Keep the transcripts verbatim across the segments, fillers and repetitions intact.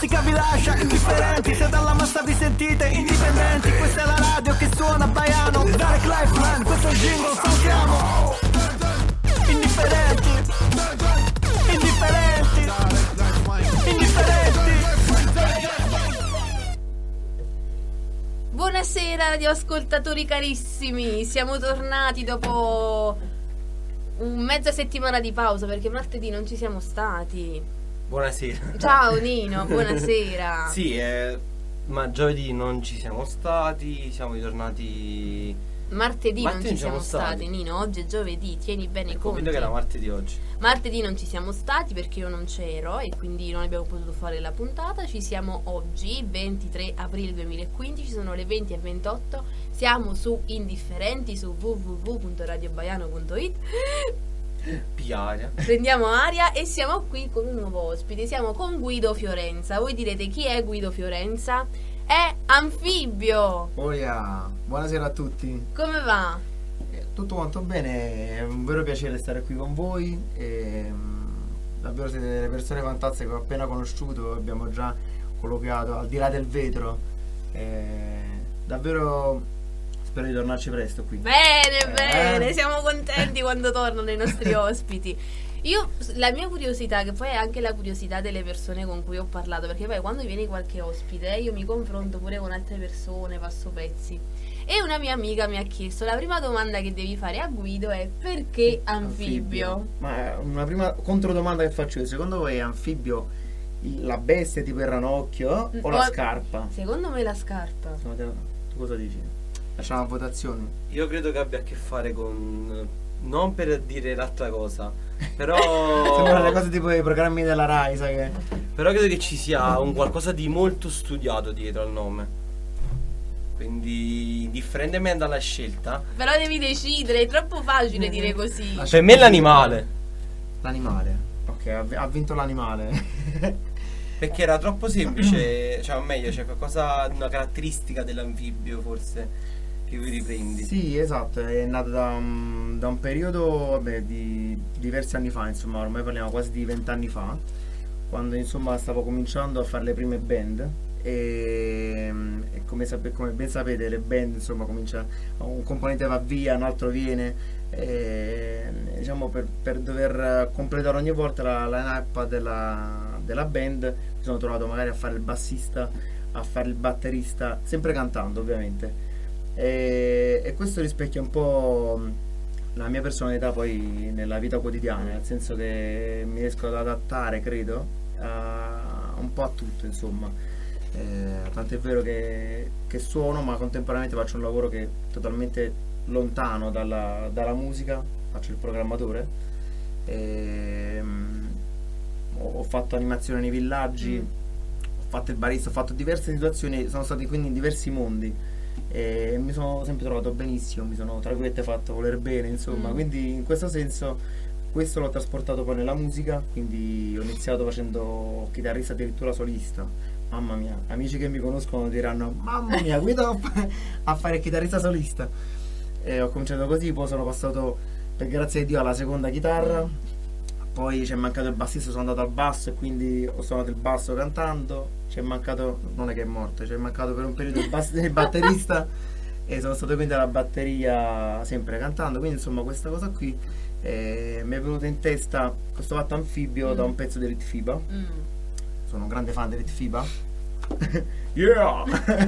musica vi lascia indifferenti, se dalla massa vi sentite indipendenti. Questa è la radio che suona Baiano, Dark Life Man, questo è il jingle, saltiamo. Indifferenti, indifferenti, indifferenti. Buonasera radioascoltatori carissimi, siamo tornati dopo un mezza settimana di pausa perché martedì non ci siamo stati. Buonasera. Ciao Nino, buonasera. Sì, eh, ma giovedì non ci siamo stati, siamo ritornati. Martedì, Martedì non ci siamo stati. stati, Nino, oggi è giovedì, tieni bene Ecco, conto. vedo che era martedì oggi. Martedì non ci siamo stati perché io non c'ero e quindi non abbiamo potuto fare la puntata. Ci siamo oggi, ventitré aprile duemilaquindici, sono le venti e ventotto. Siamo su Indifferenti, su w w w punto radio baiano punto it. Piaria. Prendiamo aria e siamo qui con un nuovo ospite. Siamo con Guido Fiorenza. Voi direte chi è Guido Fiorenza? È Anfibio. Oh yeah. Buonasera a tutti. Come va? Eh, Tutto quanto bene, è un vero piacere stare qui con voi. E, mm, davvero siete delle persone fantastiche che ho appena conosciuto, abbiamo già colloquiato al di là del vetro. E, davvero spero di tornarci presto qui. Bene, Eh. bene, siamo contenti quando tornano i nostri ospiti. Io, la mia curiosità, che poi è anche la curiosità delle persone con cui ho parlato, perché poi quando viene qualche ospite io mi confronto pure con altre persone, passo pezzi. E una mia amica mi ha chiesto, la prima domanda che devi fare a Guido è perché anfibio? Ma una prima controdomanda che faccio io, secondo voi è anfibio il- la bestia tipo il ranocchio o la O- scarpa? Secondo me la scarpa. Secondo te- Tu cosa dici? Lasciamo a votazione. Io credo che abbia a che fare con. Non per dire l'altra cosa, però. Sembrano le cose tipo i programmi della Rai, sai che. Però credo che ci sia un qualcosa di molto studiato dietro al nome. Quindi, differentemente dalla scelta, Però devi decidere, è troppo facile dire così. La per me è l'animale. L'animale. Ok, ha ha vinto l'animale. Perché era troppo semplice, cioè o meglio, c'è qualcosa, una caratteristica dell'anfibio forse che vi riprendi. Sì, esatto, è nato da un, da un periodo, vabbè, di diversi anni fa, insomma, ormai parliamo quasi di vent'anni fa, quando insomma stavo cominciando a fare le prime band e, e come, sape- come ben sapete le band insomma comincia, un componente va via, un altro viene e, diciamo per, per dover completare ogni volta la line-up della, della band mi sono trovato magari a fare il bassista, a fare il batterista, sempre cantando ovviamente. E, e questo rispecchia un po' la mia personalità poi nella vita quotidiana, nel senso che mi riesco ad adattare, credo, a, un po' a tutto, insomma. Eh, tant'è vero che, che suono, ma contemporaneamente faccio un lavoro che è totalmente lontano dalla, dalla musica, faccio il programmatore. E, mm, ho, ho fatto animazione nei villaggi, ho fatto il barista, ho fatto diverse situazioni, sono stati quindi in diversi mondi. E mi sono sempre trovato benissimo, mi sono tra virgolette fatto voler bene, insomma, Mm. quindi in questo senso questo l'ho trasportato poi nella musica, quindi ho iniziato facendo chitarrista addirittura solista. Mamma mia, amici che mi conoscono diranno mamma mia, Guido a fare il chitarrista solista. E ho cominciato così, poi sono passato per grazia di Dio alla seconda chitarra, poi ci è mancato il bassista, sono andato al basso e quindi ho suonato il basso cantando. Ci è mancato, non è che è morto, ci è mancato per un periodo il, bass- il batterista e sono stato quindi alla batteria sempre cantando, quindi insomma questa cosa qui eh, mi è venuta in testa questo fatto anfibio Mm. da un pezzo di Litfiba. Mm. Sono un grande fan di Litfiba. Yeah!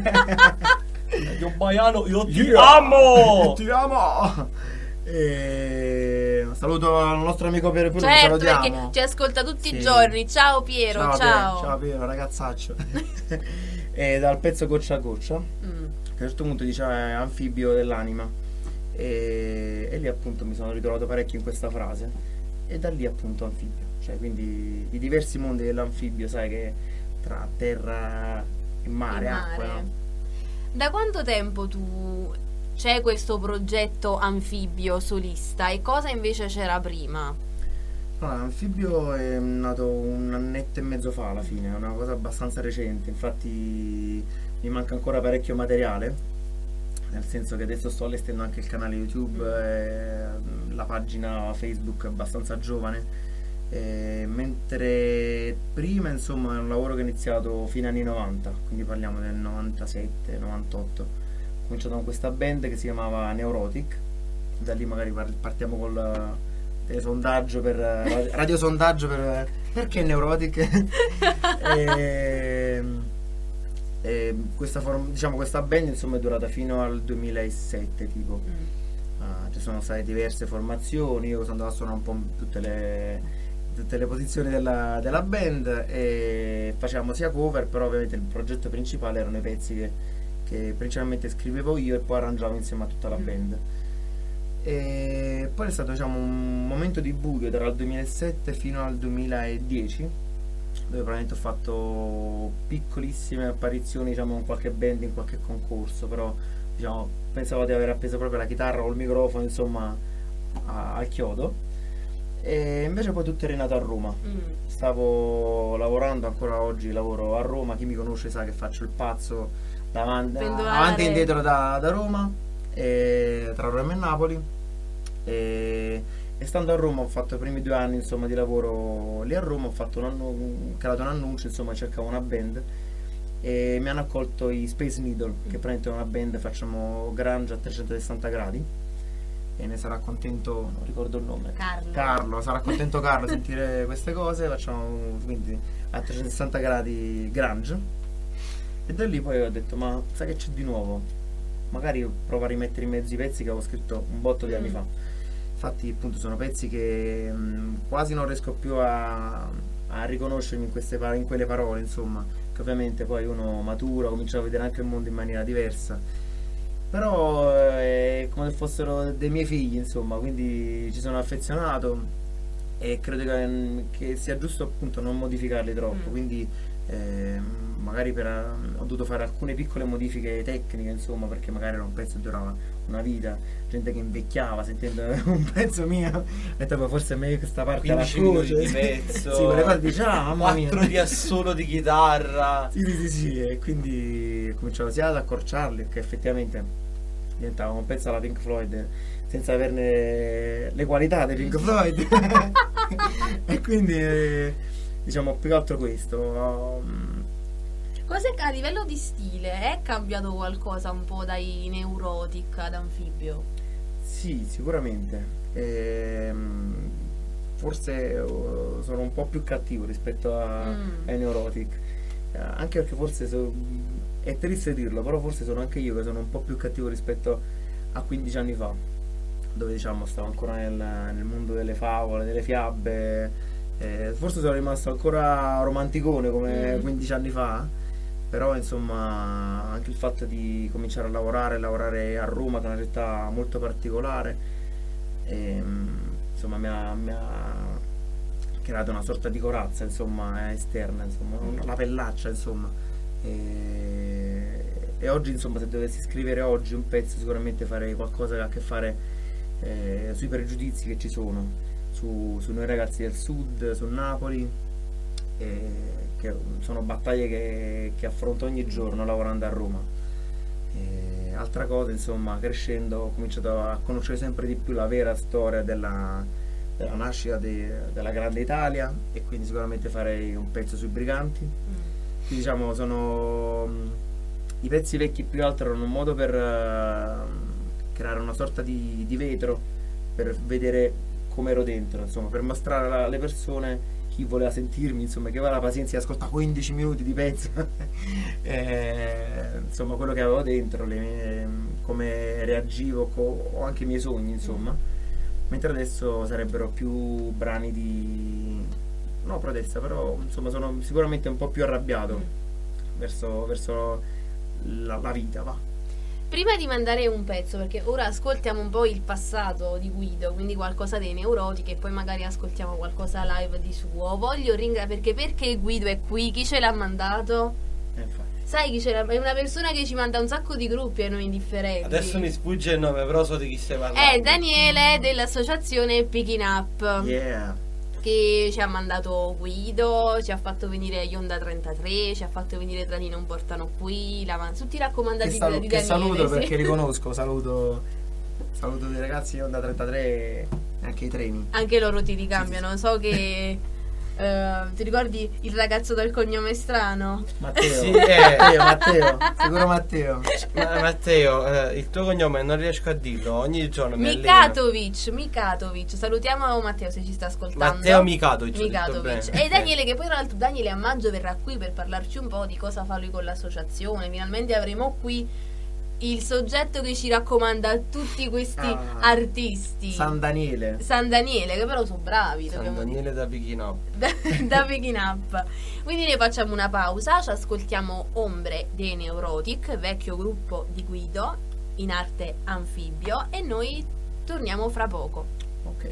Io Baiano, io ti Yeah! amo! Ti amo! E... saluto il nostro amico Piero Piero, Certo, lo salutiamo. perché ci ascolta tutti Sì. i giorni. Ciao Piero, ciao. Piero, ciao Piero, ragazzaccio. E dal pezzo Goccia a Goccia, Mm. che a un certo punto dice eh, anfibio dell'anima e, e lì appunto mi sono ritrovato parecchio in questa frase e da lì appunto anfibio, cioè quindi i diversi mondi dell'anfibio, sai che tra terra e mare, Il acqua, mare. no? Da quanto tempo tu c'è questo progetto anfibio solista e cosa invece c'era prima? Allora, l'anfibio è nato un annetto e mezzo fa alla fine, è una cosa abbastanza recente, infatti mi manca ancora parecchio materiale, nel senso che adesso sto allestendo anche il canale YouTube, e la pagina Facebook è abbastanza giovane E mentre prima insomma è un lavoro che ho iniziato fine anni novanta, quindi parliamo del novantasette novantotto. Ho cominciato con questa band che si chiamava Neurotic, da lì magari par- partiamo col sondaggio per radio sondaggio per perché Neurotic. e, e questa, form- diciamo, questa band insomma è durata fino al duemilasette tipo. Mm. Uh, ci sono state diverse formazioni, io sono andato a suonare un po' tutte le tutte le posizioni della, della band e facevamo sia cover, però ovviamente il progetto principale erano i pezzi che, che principalmente scrivevo io e poi arrangiavo insieme a tutta la mm. band. E poi è stato, diciamo, un momento di buio tra il duemilasette fino al duemiladieci, dove probabilmente ho fatto piccolissime apparizioni, diciamo, con qualche band in qualche concorso, però diciamo, pensavo di aver appeso proprio la chitarra o il microfono insomma a, al chiodo. E invece poi tutto è rinato a Roma. Mm. Stavo lavorando, ancora oggi lavoro a Roma, chi mi conosce sa che faccio il pazzo davanti, avanti e indietro da, da Roma, e tra Roma e Napoli. E, e stando a Roma ho fatto i primi due anni insomma di lavoro lì a Roma, ho fatto un anno, creato un annuncio, insomma cercavo una band e mi hanno accolto i Space Needle, mm. che praticamente è una band, facciamo grunge a trecentosessanta gradi. E ne sarà contento, non ricordo il nome, Carlo, Carlo sarà contento Carlo sentire queste cose. Facciamo quindi a trecentosessanta gradi grunge, e da lì poi ho detto ma sai che c'è di nuovo, magari provo a rimettere in mezzo i pezzi che avevo scritto un botto di anni mm. fa. Infatti appunto sono pezzi che mh, quasi non riesco più a, a riconoscermi in, queste, in quelle parole, insomma, che ovviamente poi uno matura, comincia a vedere anche il mondo in maniera diversa. Però è come se fossero dei miei figli, insomma, quindi ci sono affezionato e credo che, che sia giusto appunto non modificarli troppo, mm. quindi eh, magari per, ho dovuto fare alcune piccole modifiche tecniche, insomma, perché magari era un pezzo che durava una vita, gente che invecchiava sentendo un pezzo mio, ho detto poi forse è meglio questa parte alla croce di pezzo, sì, quelle cose dice, ah, mamma mia, quattro di assolo di chitarra, sì sì sì sì, e quindi ho cominciato sia ad accorciarli, che effettivamente diventava un pezzo alla Pink Floyd senza averne le qualità dei Pink Floyd. E quindi eh, diciamo più che altro questo. um, Cos'è a livello di stile? È cambiato qualcosa un po' dai Neurotic ad Amphibio? Sì, sicuramente. Ehm, forse uh, sono un po' più cattivo rispetto a, mm. ai Neurotic, uh, anche perché forse so, è triste dirlo, però forse sono anche io che sono un po' più cattivo rispetto a quindici anni fa, dove diciamo stavo ancora nel, nel mondo delle favole, delle fiabe, eh, forse sono rimasto ancora romanticone come mm. quindici anni fa. Però insomma anche il fatto di cominciare a lavorare, lavorare a Roma, che è una città molto particolare, e, insomma mi ha, mi ha creato una sorta di corazza, insomma, esterna, insomma, una pellaccia, insomma. E, e oggi insomma se dovessi scrivere oggi un pezzo sicuramente farei qualcosa che ha a che fare eh, sui pregiudizi che ci sono, su, su noi ragazzi del sud, su Napoli. E, che sono battaglie che, che affronto ogni giorno lavorando a Roma. E altra cosa, insomma, crescendo ho cominciato a conoscere sempre di più la vera storia della, della nascita de, della grande Italia, e quindi sicuramente farei un pezzo sui briganti. Mm. Quindi, diciamo, sono i pezzi vecchi più che altro erano un modo per uh, creare una sorta di, di vetro per vedere come ero dentro, insomma, per mostrare alle persone, chi voleva sentirmi, insomma, che aveva la pazienza di ascoltare quindici minuti di pezzo, eh, insomma, quello che avevo dentro, le mie, come reagivo, co- o anche i miei sogni, insomma. Mentre adesso sarebbero più brani di, no, protesta, però insomma sono sicuramente un po' più arrabbiato mm. verso, verso la, la vita, va. Prima di mandare un pezzo, perché ora ascoltiamo un po' il passato di Guido, quindi qualcosa dei Neurotic, e poi magari ascoltiamo qualcosa live di suo. Voglio ringraziare, perché perché Guido è qui, chi ce l'ha mandato? Eh, infatti. Sai chi ce l'ha? È una persona che ci manda un sacco di gruppi a noi indifferenti. Adesso mi sfugge il nome, però so di chi stai parlando. È Daniele dell'associazione Picking Up. Yeah. Che ci ha mandato Guido, ci ha fatto venire Ionda trentatré, ci ha fatto venire Trani non portano qui, la, tutti i raccomandati che salu- di che Daniele. saluto sì. perché li conosco, saluto, saluto dei ragazzi di Ionda trentatré, eh, Anche i treni. Anche loro ti ricambiano. So che eh, ti ricordi il ragazzo dal cognome strano? Matteo. Sì, eh. Matteo, Matteo. Sicuro Matteo. Ma Matteo, eh, il tuo cognome non riesco a dirlo, ogni giorno mi alleno. Mikatovic, Mikatovic. Salutiamo Matteo se ci sta ascoltando. Matteo Mikatovic. ho detto Mikatovic. bene. E Daniele, che poi tra l'altro Daniele a maggio verrà qui per parlarci un po' di cosa fa lui con l'associazione. Finalmente avremo qui il soggetto che ci raccomanda tutti questi Ah. artisti. San Daniele. San Daniele, che però sono bravi, San dobbiamo Daniele da Picking Up. da, da picking up. Quindi noi facciamo una pausa, ci ascoltiamo Ombre dei Neurotic, vecchio gruppo di Guido in arte Anfibio, e noi torniamo fra poco. Ok.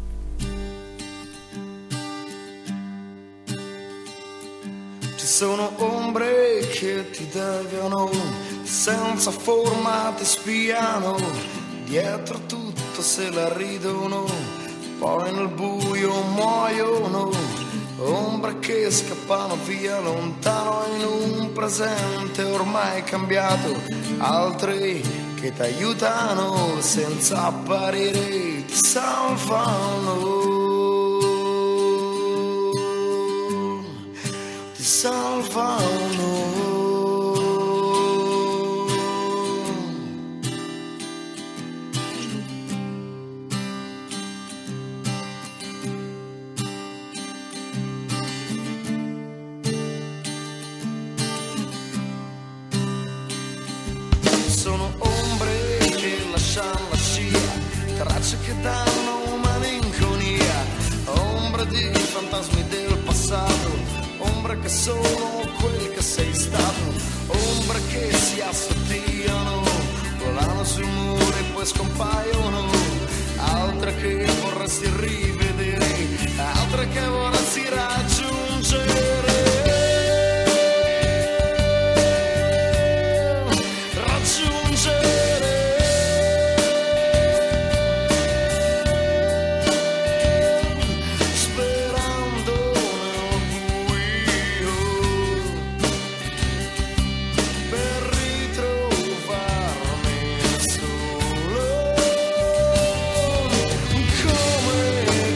Ci sono ombre che ti deviano, senza forma ti spiano, dietro tutto se la ridono, poi nel buio muoiono. Ombre che scappano via lontano in un presente ormai cambiato, altre che ti aiutano senza apparire, ti salvano. Ti salvano. Sono ombre che lasciano la scia, tracce che danno malinconia, ombre di fantasmi del passato, ombre che sono quel che sei stato, ombre che si assottigliano, volano sui muri e poi scompaiono, altre che vorresti rivedere, altre che vorresti raggiungere. Come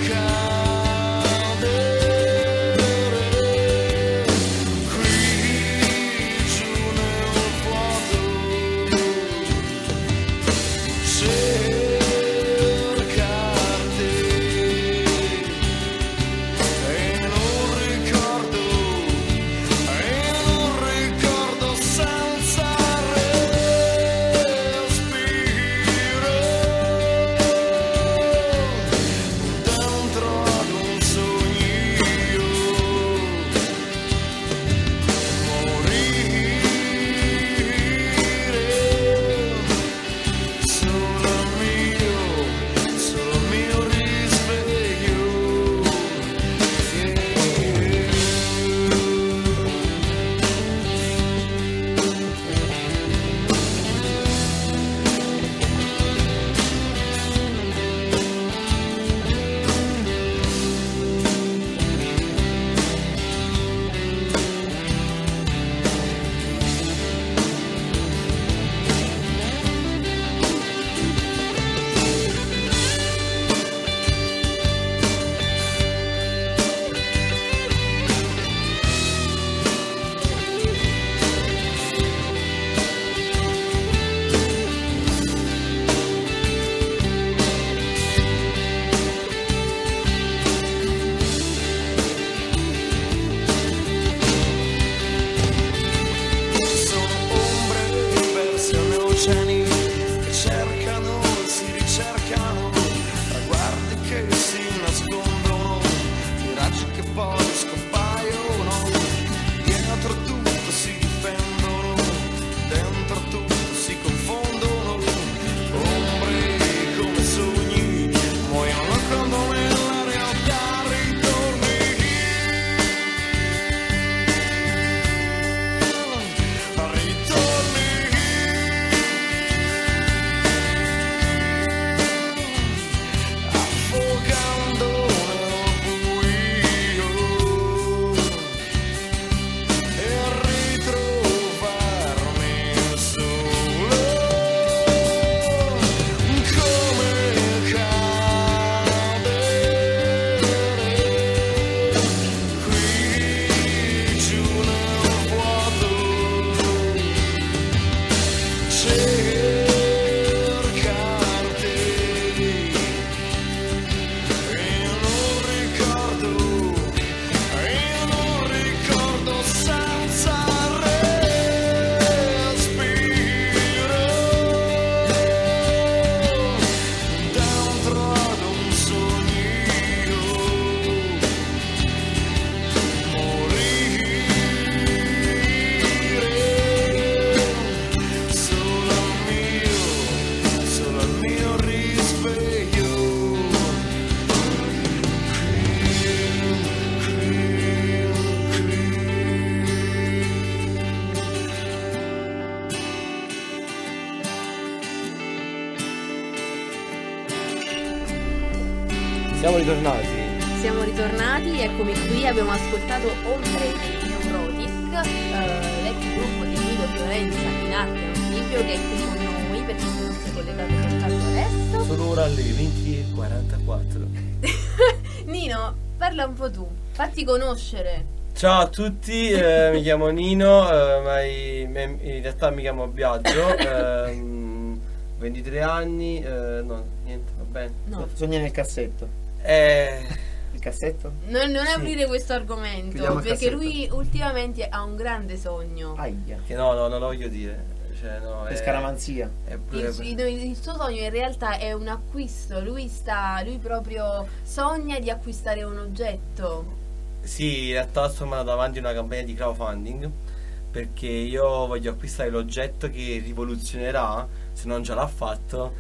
Siamo ritornati. Siamo ritornati, eccomi qui, abbiamo ascoltato Ombre di Neurotic, eh, l'ex gruppo di Guido Fiorenza in arte anfibio, che è qui con noi perché si fosse collegato soltanto adesso. Sono ora alle venti e quarantaquattro. Nino, parla un po' tu, fatti conoscere. Ciao a tutti, eh, mi chiamo Nino, eh, ma in, in realtà mi chiamo Biagio, ehm, ventitré anni, eh, no, niente, va bene. No, Sogna nel cassetto. Eh, Il cassetto? non, non Sì. aprire questo argomento, Chiudiamo il perché cassetto. lui ultimamente ha un grande sogno. Aia. che no, no, non lo voglio dire. Cioè, no, Per è, scaramanzia. è Il, pure- il- il suo sogno in realtà è un acquisto, lui sta, lui proprio sogna di acquistare un oggetto. Sì, in realtà sto andando avanti una campagna di crowdfunding perché io voglio acquistare l'oggetto che rivoluzionerà, se non già l'ha fatto,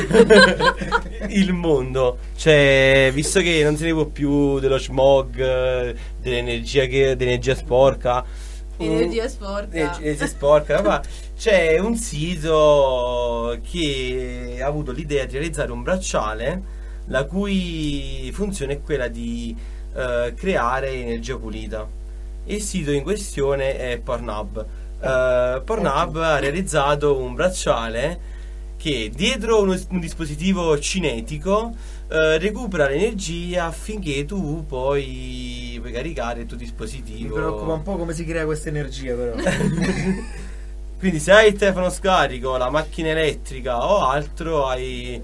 il mondo. Cioè, visto che non se ne può più dello smog, eh, dell'energia che, dell'energia sporca, un- Energia sporca. Energia energia sporca, ma c'è un sito che ha avuto l'idea di realizzare un bracciale la cui funzione è quella di eh, creare energia pulita. Il sito in questione è Pornhub. Eh, Pornhub ha realizzato un bracciale che dietro uno- un dispositivo cinetico eh, recupera l'energia affinché tu poi puoi caricare il tuo Mi dispositivo. preoccupa un po' come si crea questa energia, però. Quindi se hai il telefono scarico, la macchina elettrica o altro, hai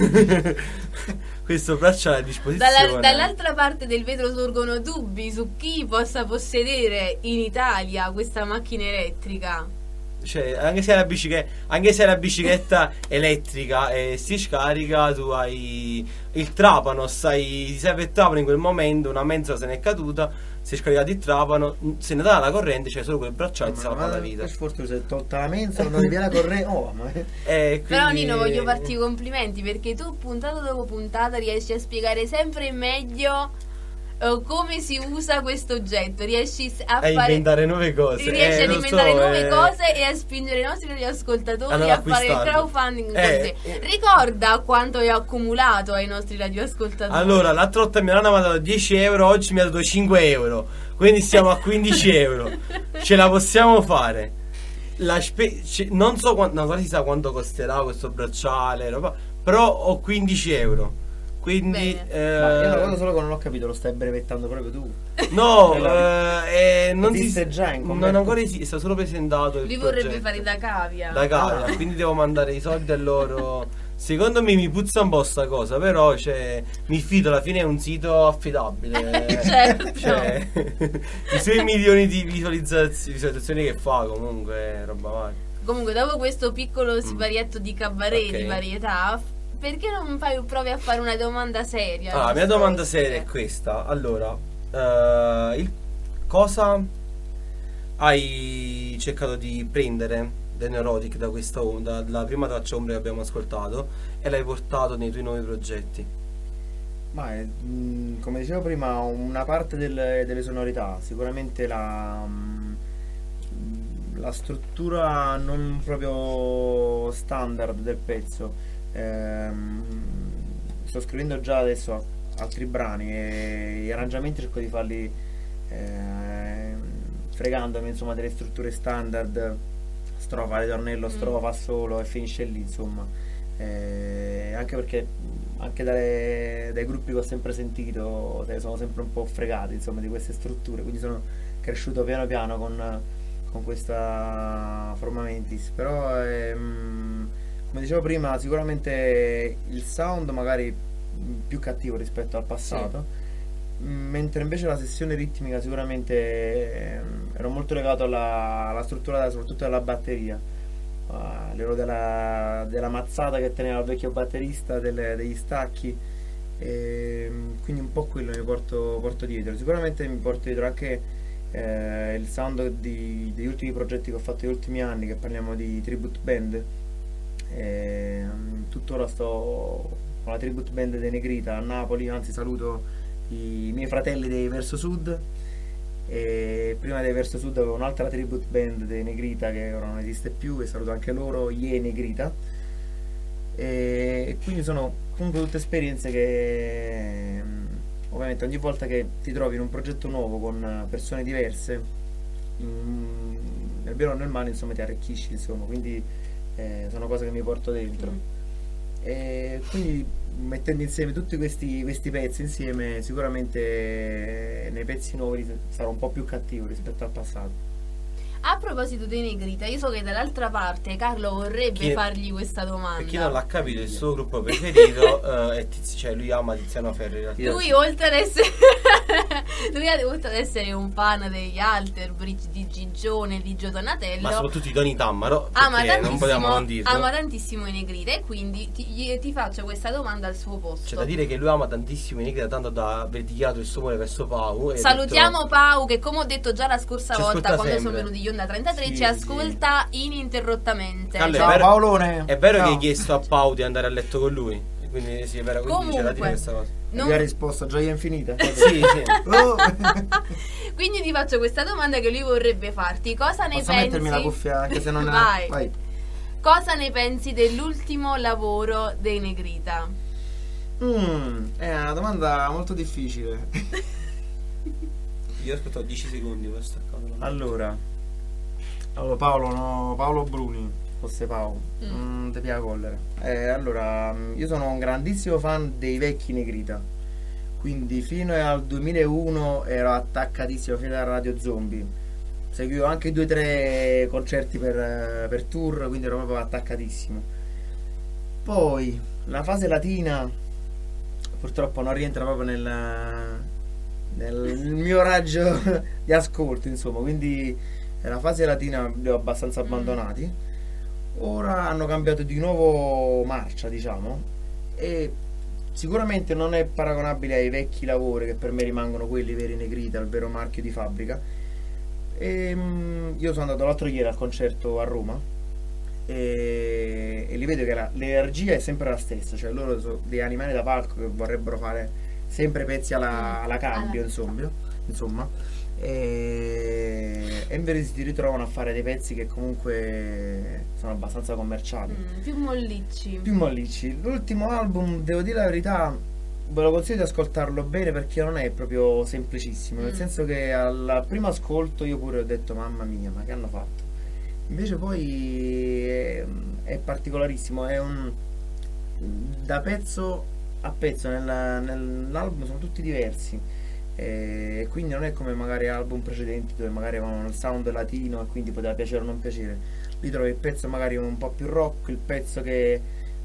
questo bracciale a disposizione. Dalla- dall'altra parte del vetro sorgono dubbi su chi possa possedere in Italia questa macchina elettrica. Cioè, anche se è la bicicletta, anche se è la bicicletta elettrica e si scarica, tu hai il trapano, stai, ti serve il trapano in quel momento, una mezzola se ne è caduta, si è scaricato il trapano, se ne dà la corrente, c'è solo quel bracciale ti salva la vita. Per fortuna si è tolta la mensola, non via la corrente. Oh, ma Eh, Però quindi- Nino, voglio farti i complimenti perché tu puntata dopo puntata riesci a spiegare sempre meglio eh, come si usa questo oggetto, riesci a a fare inventare nuove cose. riesci Eh, ad lo inventare so, nuove eh. cose e a spingere i nostri radioascoltatori Allora, a fare il acquistarlo. crowdfunding con Eh, te. eh. Ricorda quanto hai accumulato ai nostri radioascoltatori. Allora, l'altra volta mi hanno mandato dieci euro, oggi mi ha dato cinque euro. Quindi siamo a quindici euro. Ce la possiamo fare. La spe- ce- non so quanto, non si sa quanto costerà questo bracciale, roba, però ho quindici euro. Quindi Bene. eh, Ma io una cosa solo che non ho capito, lo stai brevettando proprio tu. no, Quella- eh, eh, non Esiste si già in non commercio? ancora esiste, è stato solo presentato il Lui vorrebbe progetto. fare da cavia. Da cavia, Ah. quindi devo mandare i soldi a loro. Secondo me mi puzza un po' sta cosa, però cioè, mi fido, alla fine è un sito affidabile. Certo. Cioè, i suoi milioni di visualizzazioni, visualizzazioni che fa comunque è roba varia. Comunque, dopo questo piccolo siparietto di cabaret Ok. di varietà, perché non fai provi a fare una domanda seria? Ah, la mia domanda seria è questa. Allora, eh, il- cosa hai cercato di prendere del Neurotic da questa onda, dalla prima traccia ombra che abbiamo ascoltato, e l'hai portato nei tuoi nuovi progetti? Ma è, mh, come dicevo prima, una parte del- delle sonorità, sicuramente la, mh, la struttura non proprio standard del pezzo. Ehm, sto scrivendo già adesso altri brani e gli arrangiamenti cerco di farli ehm, fregandomi insomma delle strutture standard, strofa, ritornello, strofa, solo e finisce lì insomma. Eh, anche perché mh, anche dalle- dai gruppi che ho sempre sentito se ne sono sempre un po' fregati insomma di queste strutture, quindi sono cresciuto piano piano con, con questa forma mentis. Però ehm, come dicevo prima, sicuramente il sound magari mh, più cattivo rispetto al passato, mh, mentre invece la sessione ritmica sicuramente ehm, ero molto legato alla, alla struttura della- soprattutto della batteria. Ah, l'ero della, della mazzata che teneva il vecchio batterista, delle- degli stacchi, e quindi un po' quello mi porto, porto dietro. Sicuramente mi porto dietro anche eh, il sound di- degli ultimi progetti che ho fatto negli ultimi anni, che parliamo di tribute band. E, tuttora sto con la tribute band dei Negrita a Napoli, anzi saluto i miei fratelli dei Verso Sud. E prima dei Verso Sud avevo un'altra tribute band dei Negrita che ora non esiste più, e saluto anche loro, Ye Negrita. E quindi sono comunque tutte esperienze che ovviamente ogni volta che ti trovi in un progetto nuovo con persone diverse, mh, nel bene o nel male, insomma, ti arricchisci, insomma, quindi eh, sono cose che mi porto dentro. Mm. E quindi mettendo insieme tutti questi, questi pezzi insieme, sicuramente nei pezzi nuovi sarò un po' più cattivo rispetto al passato. A proposito dei Negrita, io so che dall'altra parte Carlo vorrebbe chi, fargli questa domanda. Per chi non l'ha capito, il suo gruppo preferito uh, è Tiz- cioè lui ama Tiziano Ferro in realtà. Lui oltre ad essere lui oltre ad essere un fan degli Alter Bridge, di Gigione, di Gio Donatello, ma soprattutto di Tony Tammaro, ama non potevamo non dirlo. Ama tantissimo i Negrita e quindi ti, ti faccio questa domanda al suo posto. C'è da dire che lui ama tantissimo i Negrita, tanto da aver dichiarato il suo amore verso Pau. Salutiamo detto... Pau che, come ho detto già la scorsa ci volta quando sempre. sono venuti io trentatré, sì, ci ascolta sì. ininterrottamente. Allora, ciao è vero, Paolone. È vero ciao. che hai chiesto a Pau di andare a letto con lui, quindi sì, è vero, quindi comunque, c'era da dire questa cosa. Non... mi ha risposto gioia infinita. sì, sì. Oh. Quindi ti faccio questa domanda che lui vorrebbe farti. Cosa ne Posso pensi? mettermi la cuffia anche se non Vai. È... Vai. Cosa ne pensi dell'ultimo lavoro dei Negrita? Mm, è una domanda molto difficile. Io aspetto dieci secondi per staccare. Allora, allora Paolo, no, Paolo Bruni, fosse Paolo, mm. mm, te piace collera. Eh, allora, io sono un grandissimo fan dei vecchi Negrita, quindi fino al duemilauno ero attaccatissimo fino alla Radio Zombie. Seguivo anche due o tre concerti per, per tour, quindi ero proprio attaccatissimo. Poi la fase latina purtroppo non rientra proprio nel, nel mio raggio di ascolto, insomma, quindi la fase latina li ho abbastanza abbandonati. Ora hanno cambiato di nuovo marcia, diciamo, e sicuramente non è paragonabile ai vecchi lavori che per me rimangono quelli veri Negrita, il vero marchio di fabbrica. E, um, io sono andato l'altro ieri al concerto a Roma e, e li vedo che la, l'energia è sempre la stessa, cioè loro sono dei animali da palco che vorrebbero fare sempre pezzi alla, alla cambio, insomma, insomma. E, e invece si ritrovano a fare dei pezzi che comunque sono abbastanza commerciali, mm, più mollicci più mollicci. L'ultimo album, devo dire la verità, ve lo consiglio di ascoltarlo bene perché non è proprio semplicissimo, mm. nel senso che al primo ascolto io pure ho detto mamma mia, ma che hanno fatto? Invece poi è, è particolarissimo, è un da pezzo a pezzo nel, nell'album sono tutti diversi, e quindi non è come magari album precedenti dove magari avevano il sound latino e quindi poteva piacere o non piacere. Lì trovi il pezzo magari un po' più rock, il pezzo che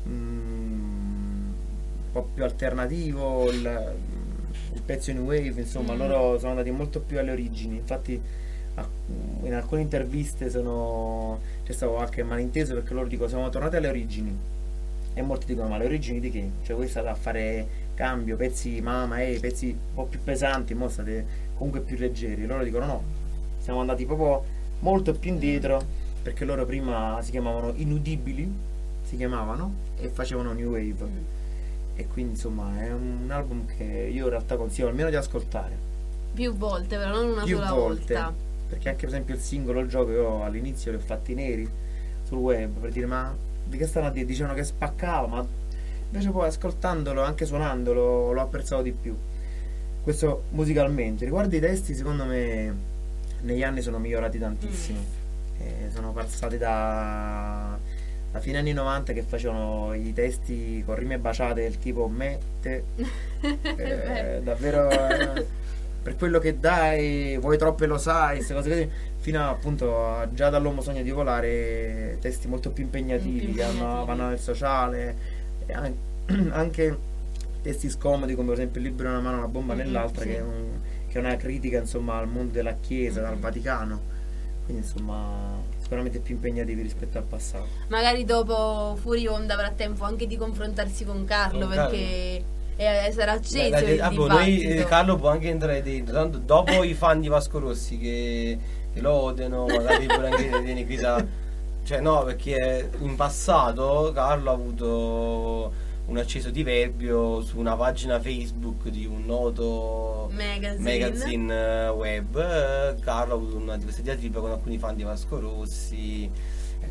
mm, un po' più alternativo, il, il pezzo new wave, insomma, mm. loro sono andati molto più alle origini. Infatti in alcune interviste sono, c'è stato qualche malinteso perché loro dicono siamo tornati alle origini e molti dicono ma le origini di che? Cioè voi state a fare cambio, pezzi mama, eh, pezzi un po' più pesanti, mo state comunque più leggeri. Loro dicono no, siamo andati proprio molto più indietro perché loro prima si chiamavano Inudibili, si chiamavano, e facevano new wave, mm. e quindi insomma è un album che io in realtà consiglio almeno di ascoltare più volte, però non una più sola volte, volta, perché anche per esempio il singolo, il gioco, io all'inizio li ho fatti neri sul web per dire ma di che stanno a dire, dicevano che spaccava, ma invece poi ascoltandolo, anche suonandolo, l'ho apprezzato di più. Questo musicalmente. Riguardo i testi, secondo me negli anni sono migliorati tantissimo, mm. eh, sono passati da a fine anni novanta che facevano i testi con rime baciate del tipo me, te, eh, davvero eh, per quello che dai, vuoi troppo e lo sai, queste cose così, fino a, appunto a, già dall'uomo sogno di volare, testi molto più impegnativi, più impegnativi. che hanno, vanno nel sociale, e anche, anche testi scomodi come per esempio il libro in una mano, una bomba mm-hmm, nell'altra, sì. che, è un, che è una critica insomma al mondo della Chiesa, mm-hmm. dal Vaticano, quindi insomma sicuramente più impegnativi rispetto al passato. Magari dopo fuori onda avrà tempo anche di confrontarsi con Carlo, con perché Carlo. E sarà acceso la, la, il ah, dibattito. Noi, Carlo può anche entrare dentro, tanto dopo i fan di Vasco Rossi che, che lo odiano, magari pure anche dei Negrita, cioè no, perché in passato Carlo ha avuto un acceso diverbio su una pagina Facebook di un noto magazine, magazine web. Carlo ha avuto una di queste diatribe con alcuni fan di Vasco Rossi,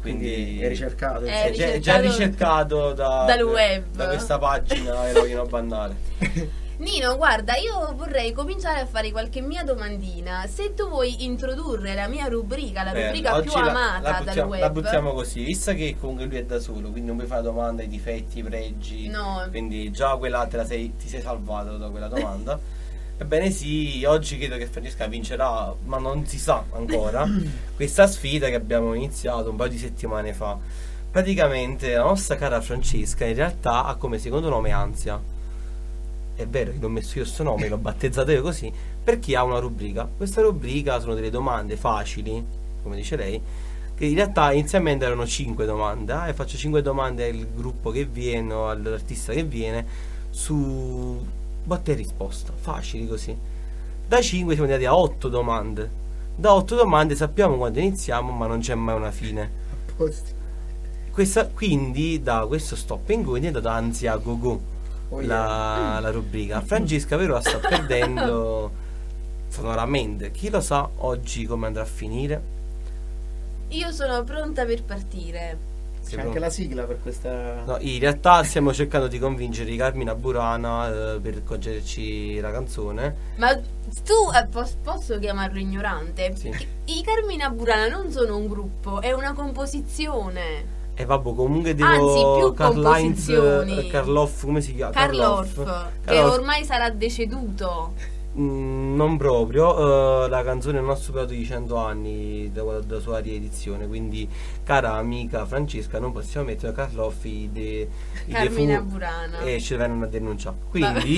quindi è ricercato. È è già, è già ricercato ricercato da, dal web. da questa pagina Eroina Bannare. Nino, guarda, io vorrei cominciare a fare qualche mia domandina. Se tu vuoi introdurre la mia rubrica, la Beh, rubrica più oggi la- amata la, dal buttiamo, web. la buttiamo così, visto che comunque lui è da solo, quindi non puoi fare domande ai difetti, i pregi, No. quindi già quella te la sei, ti sei salvato da quella domanda. Ebbene sì, oggi credo che Francesca vincerà, ma non si sa ancora, questa sfida che abbiamo iniziato un paio di settimane fa. Praticamente la nostra cara Francesca in realtà ha come secondo nome Ansia. È vero che l'ho messo io sto nome, l'ho battezzato io così, perché ha una rubrica. Questa rubrica sono delle domande facili, come dice lei, che in realtà inizialmente erano cinque domande, eh, e faccio cinque domande al gruppo che viene o all'artista che viene su botta e risposta, facili così. Da cinque siamo andati a otto domande. Da otto domande sappiamo quando iniziamo, ma non c'è mai una fine. Posti. Questa, quindi da questo stop and go è diventata Ansia Go Go. Oh, La, la rubrica. Francesca però la sta perdendo sonoramente. Chi lo sa oggi come andrà a finire? Io sono pronta per partire. C'è Sei anche pronto? la sigla per questa. No, in realtà stiamo cercando di convincere Carmina Burana eh, per concederci la canzone. Ma tu eh, pos- posso chiamarlo ignorante? Sì. I Carmina Burana non sono un gruppo, è una composizione. E vabbè, comunque devo Anzi, più Karl-Heinz, composizioni. eh, Karloff, come si chiama? Karloff, che Karloff. ormai sarà deceduto. Mm, non proprio, eh, la canzone non ha superato i cento anni da, da sua riedizione, quindi cara amica Francesca non possiamo mettere Karloff i de, i Carmina defu- Burana. e ci verranno a denunciare. Vabbè. Quindi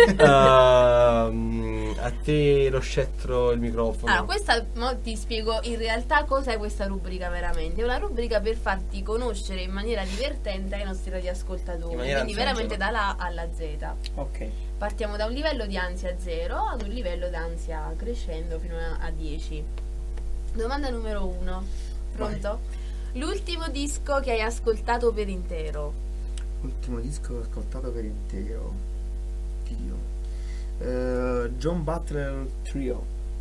ehm, a te lo scettro il microfono. Allora, questa mo ti spiego in realtà cosa è questa rubrica veramente. È una rubrica per farti conoscere in maniera divertente ai nostri radioascoltatori. In maniera Quindi anziangela. veramente dalla A alla Z. Ok. Partiamo da un livello di ansia zero ad un livello di ansia crescendo fino a, a dieci. Domanda numero uno. Pronto? L'ultimo disco che hai ascoltato per intero. Ultimo disco che ho ascoltato per intero. Dio. Eh, John Butler Trio.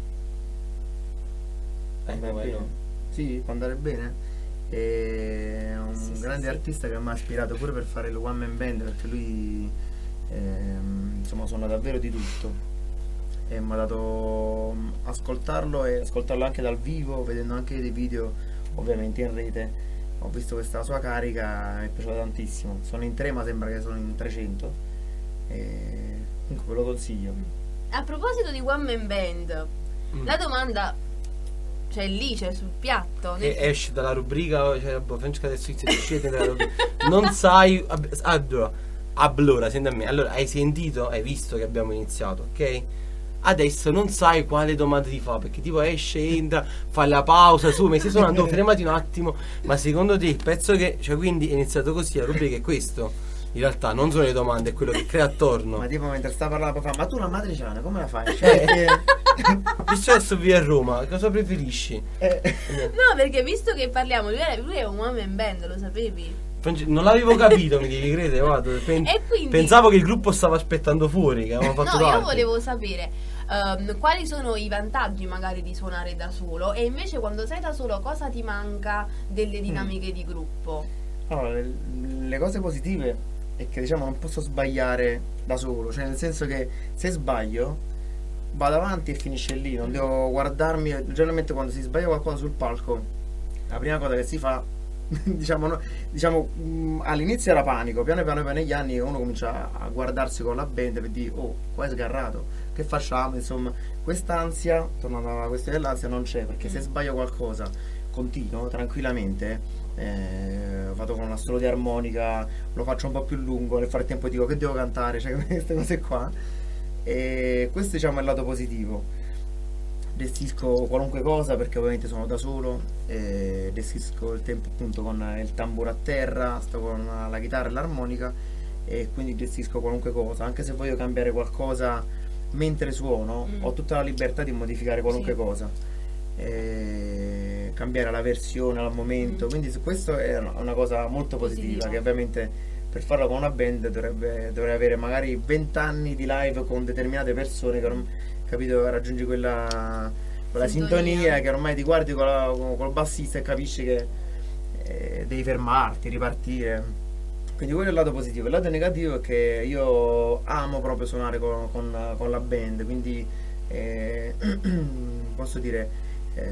Eh, Andare quello. bene? Sì, può andare bene. È un Sì, sì, grande sì. artista che mi ha ispirato pure per fare il one man band, perché lui ehm, insomma suona davvero di tutto e mi ha dato mm, ascoltarlo e ascoltarlo anche dal vivo, vedendo anche dei video ovviamente in rete. Ho visto questa sua carica, mi è piaciuta tantissimo. Sono in tre ma sembra che sono in trecento e comunque ve lo consiglio. A proposito di one man band, Mm. la domanda c'è lì, c'è sul piatto. Che nel- esce dalla rubrica, cioè, boh, Francesca adesso inizia a uscire dalla rubrica. Non sai, ab- allora, allora, senti a me, allora hai sentito, hai visto che abbiamo iniziato, ok? Adesso non sai quale domanda ti fa, perché tipo esce, entra, fa la pausa, su, mi stai suonando, fermati un attimo, ma secondo te il pezzo che, cioè quindi è iniziato così, la rubrica è questo. In realtà non sono le domande, è quello che crea attorno. Ma tipo mentre sta parlando poi fa, ma tu la matriciana come la fai? Cioè, Eh. Visto adesso vivi a Roma, cosa preferisci? eh, No, perché visto che parliamo, lui è, lui è un one man band, lo sapevi? France- Non l'avevo capito, mi devi credere, guarda, pen- E quindi- pensavo che il gruppo stava aspettando fuori, che avevamo fatto No, io tardi. volevo sapere ehm, quali sono i vantaggi magari di suonare da solo e invece quando sei da solo cosa ti manca delle dinamiche di gruppo? allora, le, le cose positive è che diciamo non posso sbagliare da solo, cioè nel senso che se sbaglio vado avanti e finisce lì, non devo guardarmi. Generalmente quando si sbaglia qualcosa sul palco, la prima cosa che si fa diciamo, no, diciamo mh, all'inizio era panico, piano piano poi negli anni uno comincia a guardarsi con la band per dire oh, qua è sgarrato, che facciamo? Insomma, quest'ansia, tornando alla questione dell'ansia, non c'è, perché se sbaglio qualcosa continuo tranquillamente, eh, vado con un assolo di armonica, lo faccio un po' più lungo, nel frattempo dico che devo cantare, cioè queste cose qua. E questo diciamo è il lato positivo. Gestisco qualunque cosa perché ovviamente sono da solo, e gestisco il tempo appunto con il tamburo a terra, sto con la chitarra e l'armonica e quindi gestisco qualunque cosa, anche se voglio cambiare qualcosa mentre suono, Mm. ho tutta la libertà di modificare qualunque Sì. cosa, e cambiare la versione al momento, Mm. quindi su questo è una una cosa molto positiva, Positiva. che ovviamente per farlo con una band dovrebbe, dovrei avere magari venti anni di live con determinate persone che orm- capito, raggiungi quella, quella sintonia. Sintonia. che ormai ti guardi con la- con- col bassista e capisci che eh, devi fermarti, ripartire. Quindi quello è il lato positivo. Il lato negativo è che io amo proprio suonare con, con, con la band, quindi eh, posso dire, eh,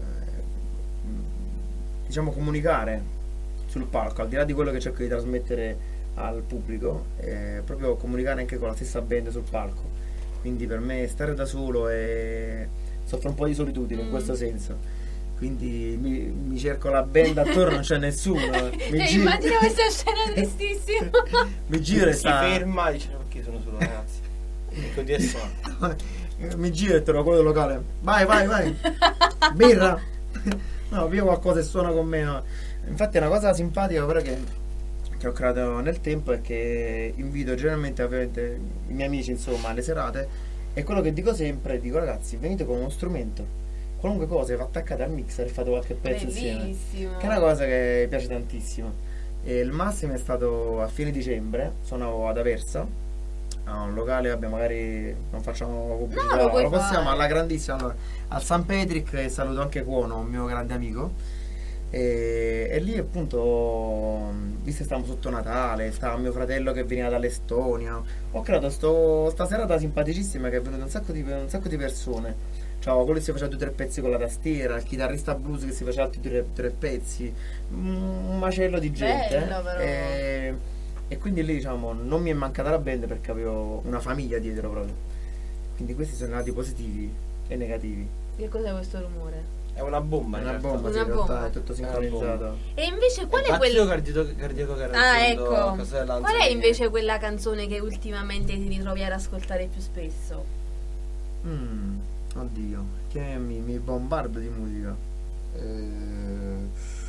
diciamo, comunicare sul palco, al di là di quello che cerco di trasmettere al pubblico, eh, proprio comunicare anche con la stessa band sul palco. Quindi per me stare da solo è... soffro un po' di solitudine, mm. in questo senso. Quindi mi, mi cerco la band attorno, non c'è nessuno. Mi e giro... immagino questa scena tristissima. Mi giro e si sta... ferma e dice perché sono solo ragazzi. E continua a suonare. Mi giro e trovo quello del locale. Vai, vai, vai. Birra. No, via qualcosa e suona con me. No. Infatti è una cosa simpatica però che, che ho creato nel tempo è che invito generalmente ovviamente i miei amici insomma alle serate, e quello che dico sempre, dico ragazzi venite con uno strumento, qualunque cosa, vi attaccate al mixer e fate qualche pezzo Bellissimo. insieme, che è una cosa che piace tantissimo. E il massimo è stato a fine dicembre, suonavo ad Aversa, a un locale, vabbè magari non facciamo pubblicità, no, lo, puoi lo possiamo, fare. alla grandissima, allora, al San Patrick, e saluto anche Cuono, un mio grande amico. E, e lì appunto, visto che stavamo sotto Natale, stava mio fratello che veniva dall'Estonia, ho creato sto, sta serata simpaticissima che è venuto un sacco di, un sacco di persone. Cioè, quello che si faceva due o tre pezzi con la tastiera, il chitarrista blues che si faceva altri due o tre pezzi, un macello di gente. Bello, però. E, e quindi lì diciamo non mi è mancata la band perché avevo una famiglia dietro proprio. Quindi questi sono i lati positivi e negativi. Che cos'è questo rumore? È una bomba, È in una realtà. bomba, Una sì, in realtà bomba. è tutto È una sincronizzato. E invece qual il è quel... battito cardiaco, cardiaco che ha Ah, raggiunto ecco. Casella Qual è Lanzarote. invece quella canzone che ultimamente ti ritrovi ad ascoltare più spesso? Mm, oddio, che mi, mi bombardo di musica. Eh,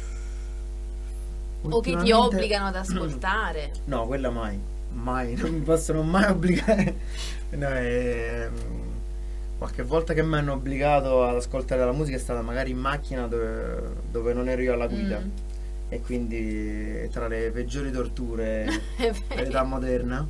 O che ti ultimamente- obbligano ad ascoltare? No, quella mai, mai, non mi possono mai obbligare. No, ehm, qualche volta che mi hanno obbligato ad ascoltare la musica è stata magari in macchina dove, dove non ero io alla guida. Mm. E quindi tra le peggiori torture È vero. dell'età moderna.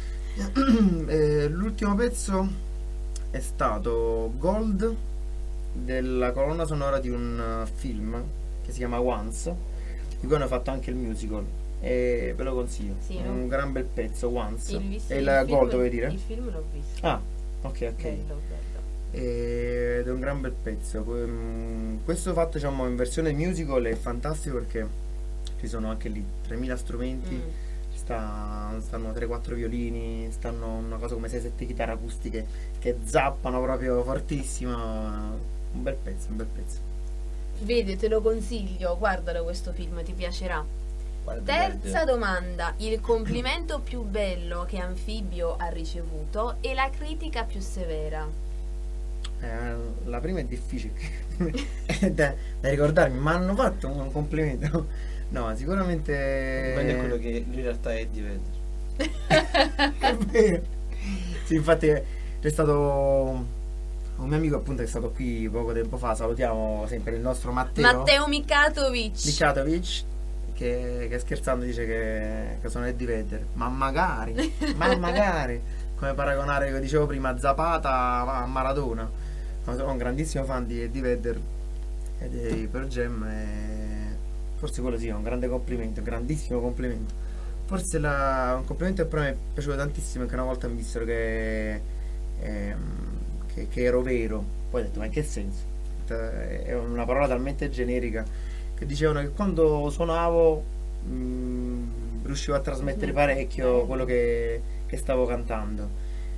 Eh, l'ultimo pezzo è stato Gold, della colonna sonora di un uh, film che si chiama Once, di cui hanno fatto anche il musical e ve lo consiglio. Sì, un no? gran bel pezzo, Once. Il, vis- E il, il Gold film, vuoi dire? Il film l'ho visto. Ah, ok, ok. Bello, bello. Ed è un gran bel pezzo. Que- mm, Questo fatto diciamo in versione musical è fantastico perché ci sono anche lì tremila strumenti, Mm. sta- stanno tre quattro violini, stanno una cosa come sei sette chitarre acustiche che zappano proprio fortissimo. Un bel pezzo, un bel pezzo. Vedi, te lo consiglio, guardalo questo film, ti piacerà. Guarda, Terza guarda. domanda, il complimento più bello che Anfibio ha ricevuto e la critica più severa. Eh, la prima è difficile è da, da ricordarmi, ma hanno fatto un complimento. No, sicuramente Bello è quello che lui in realtà è di Vedder. è vero. Sì, infatti c'è stato un mio amico appunto che è stato qui poco tempo fa, salutiamo sempre il nostro Matteo Matteo Mikatovic. Mikatovic, che, che scherzando dice che, che sono Eddie Vedder. Ma magari, ma magari, come paragonare, come dicevo prima, Zapata a Maradona. Ma sono un grandissimo fan di Eddie Vedder e dei Pearl Jam, e forse quello sì è un grande complimento, un grandissimo complimento. Forse la, un complimento che però mi è piaciuto tantissimo, che una volta mi dissero che, ehm, che, che ero vero. Poi ho detto, ma in che senso? È una parola talmente generica, che dicevano che quando suonavo mh, riuscivo a trasmettere parecchio quello che, che stavo cantando.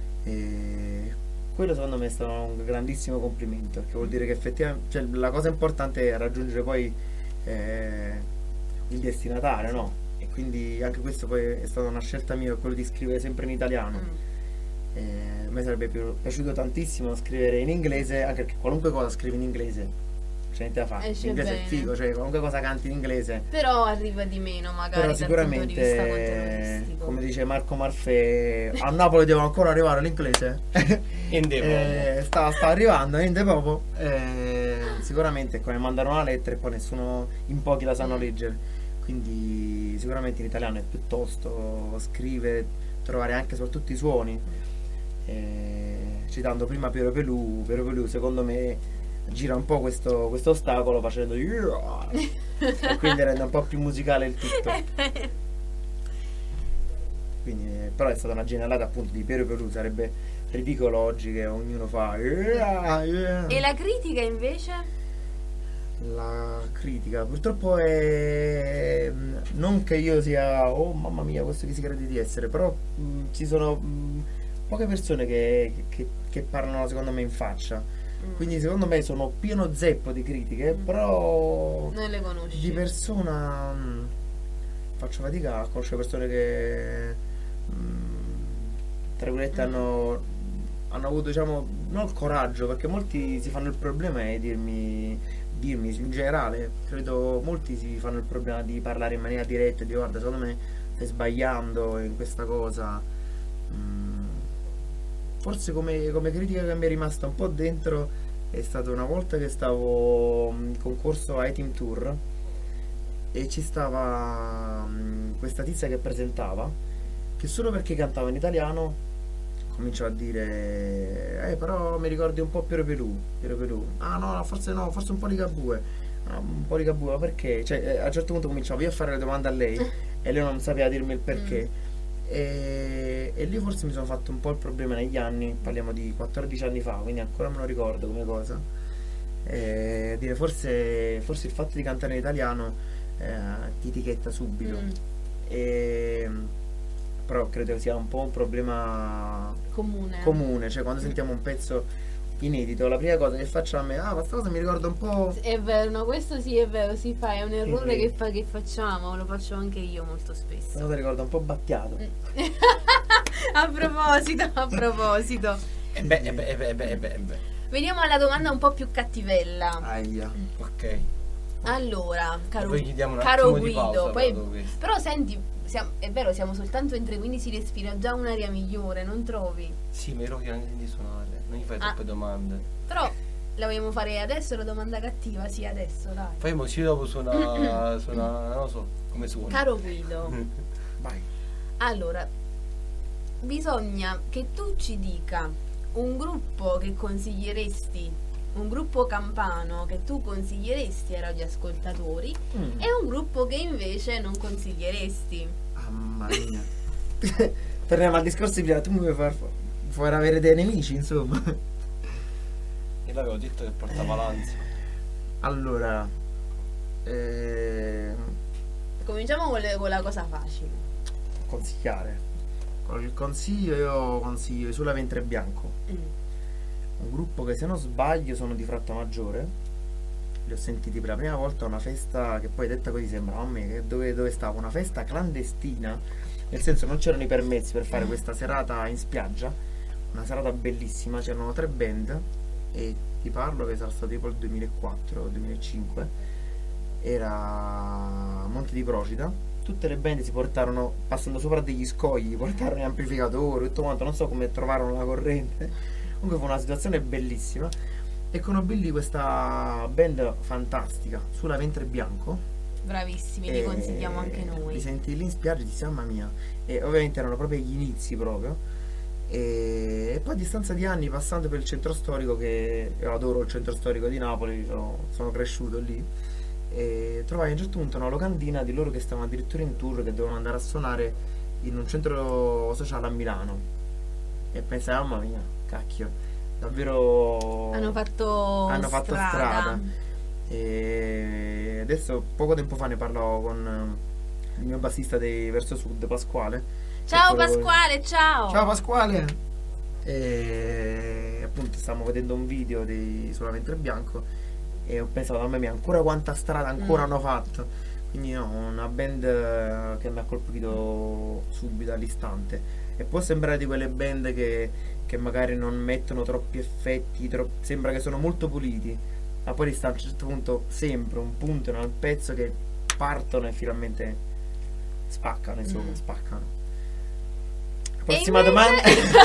E quello secondo me è stato un grandissimo complimento, perché vuol dire che effettivamente, cioè, la cosa importante è raggiungere poi eh, il destinatario, no? E quindi anche questo poi è stata una scelta mia, quello di scrivere sempre in italiano. Mm. Eh, a me sarebbe più piaciuto tantissimo scrivere in inglese, anche perché qualunque cosa scrivi in inglese c'è niente da fare. Esce L'inglese bene. è figo, cioè qualunque cosa canti in inglese. Però arriva di meno magari Però dal punto di vista sicuramente, contenutistico. come dice Marco Marfè, a Napoli devo ancora arrivare l'inglese. In the Eh, sta, sta arrivando in de poco. Eh, sicuramente come mandano una lettera e poi nessuno, in pochi la sanno leggere. Quindi sicuramente in italiano è piuttosto scrivere, trovare anche soprattutto i suoni. Eh, citando prima Piero Pelù, Piero Pelù secondo me gira un po' questo, questo ostacolo facendo yeah! E quindi rende un po' più musicale il tutto. Quindi, eh, però è stata una genialata appunto di Piero Pelù, sarebbe ridicolo oggi che ognuno fa yeah, yeah. E la critica invece? La critica purtroppo è non che io sia oh mamma mia questo che si crede di essere, però mh, ci sono mh, poche persone che, che, che parlano secondo me in faccia, mm. quindi secondo me sono pieno zeppo di critiche, mm. però non le conosci di persona mh, faccio fatica a conoscere persone che mh, tra virgolette mm. hanno, hanno avuto diciamo non il coraggio, perché molti si fanno il problema di dirmi dirmi in generale, credo molti si fanno il problema di parlare in maniera diretta e di guarda secondo me stai sbagliando in questa cosa. mm, forse come, come critica che mi è rimasta un po' dentro è stata una volta che stavo in concorso ai Team Tour e ci stava mh, questa tizia che presentava che solo perché cantava in italiano cominciò a dire eh però mi ricordi un po' Piero Pelù, Piero Pelù. Ah no, forse no, forse un po' Ligabue. Ah, un po' Ligabue, ma perché? Cioè eh, a un certo punto cominciavo io a fare le domande a lei e lei non sapeva dirmi il perché. Mm. E, e lì forse mi sono fatto un po' il problema negli anni, parliamo di quattordici anni fa, quindi ancora me lo ricordo come cosa. E dire forse, forse il fatto di cantare in italiano eh, ti etichetta subito. Mm. E però credo sia un po' un problema comune, comune. Cioè quando sentiamo un pezzo inedito la prima cosa che facciamo è ah questa cosa mi ricorda un po'. È vero, no, questo sì è vero, si fa, è un errore sì. che, fa, che facciamo, lo faccio anche io molto spesso. Questa cosa ricorda un po' Battiato. A proposito, a proposito E beh, e beh, e beh, e beh, e beh, e beh. Veniamo alla domanda un po' più cattivella. Aia. Ok. Allora, caro, poi chiediamo un caro attimo di Guido, pausa poi, dopo questo. però senti, siamo, è vero, siamo soltanto in tre, quindi si respira già un'aria migliore, non trovi? Sì, mi ero anche di suonare. Non gli fai Ah. troppe domande. Però la vogliamo fare adesso la domanda cattiva? Sì, adesso, dai. Poi mo ci dopo suona, suona, non lo so, come suona. Caro Guido, Vai. allora, bisogna che tu ci dica un gruppo che consiglieresti, un gruppo campano che tu consiglieresti ai radioascoltatori Mm. e un gruppo che invece non consiglieresti. Mamma mia. Torniamo al discorso di prima, tu mi vuoi far, far avere dei nemici, insomma. E l'avevo detto che portava l'ansia. Allora, eh, Cominciamo con, le- con la cosa facile. consigliare. Con il consiglio io consiglio Sulla Ventre Bianco. Mm. Un gruppo che se non sbaglio sono di Frattomaggiore. Li ho sentiti per la prima volta a una festa che poi detta così sembra a me che dove, dove stavo? Una festa clandestina, nel senso non c'erano i permessi per fare questa serata in spiaggia, una serata bellissima, c'erano tre band e ti parlo che sarà stato tipo il duemilaquattro duemilacinque, era a Monte di Procida, tutte le band si portarono, passando sopra degli scogli, portarono gli amplificatori, tutto quanto, non so come trovarono la corrente. Comunque fu una situazione bellissima e conobbi lì questa band fantastica, Sulla Ventre Bianco. Bravissimi, li E consigliamo anche noi. Li senti lì in spiaggia e dici mamma mia. E ovviamente erano proprio gli inizi proprio. E, e poi a distanza di anni, passando per il centro storico, che io adoro il centro storico di Napoli, sono, sono cresciuto lì, e trovai a un certo punto una locandina di loro che stavano addirittura in tour, che dovevano andare a suonare in un centro sociale a Milano. E pensai mamma mia, cacchio, davvero Hanno fatto hanno fatto strada. strada. E adesso poco tempo fa ne parlavo con il mio bassista dei Verso Sud, Pasquale. Ciao Che quello- Pasquale, ciao! Ciao Pasquale! E appunto stavamo vedendo un video di Sulla Ventre Bianco e ho pensato, mamma mia, ancora quanta strada ancora Mm. hanno fatto. Quindi no, una band eh, che mi ha colpito subito all'istante. E può sembrare di quelle band che, che magari non mettono troppi effetti, tro- sembra che sono molto puliti, ma poi sta a un certo punto sempre un punto nel pezzo che partono e finalmente spaccano, insomma, Mm. spaccano. Prossima invece- domanda.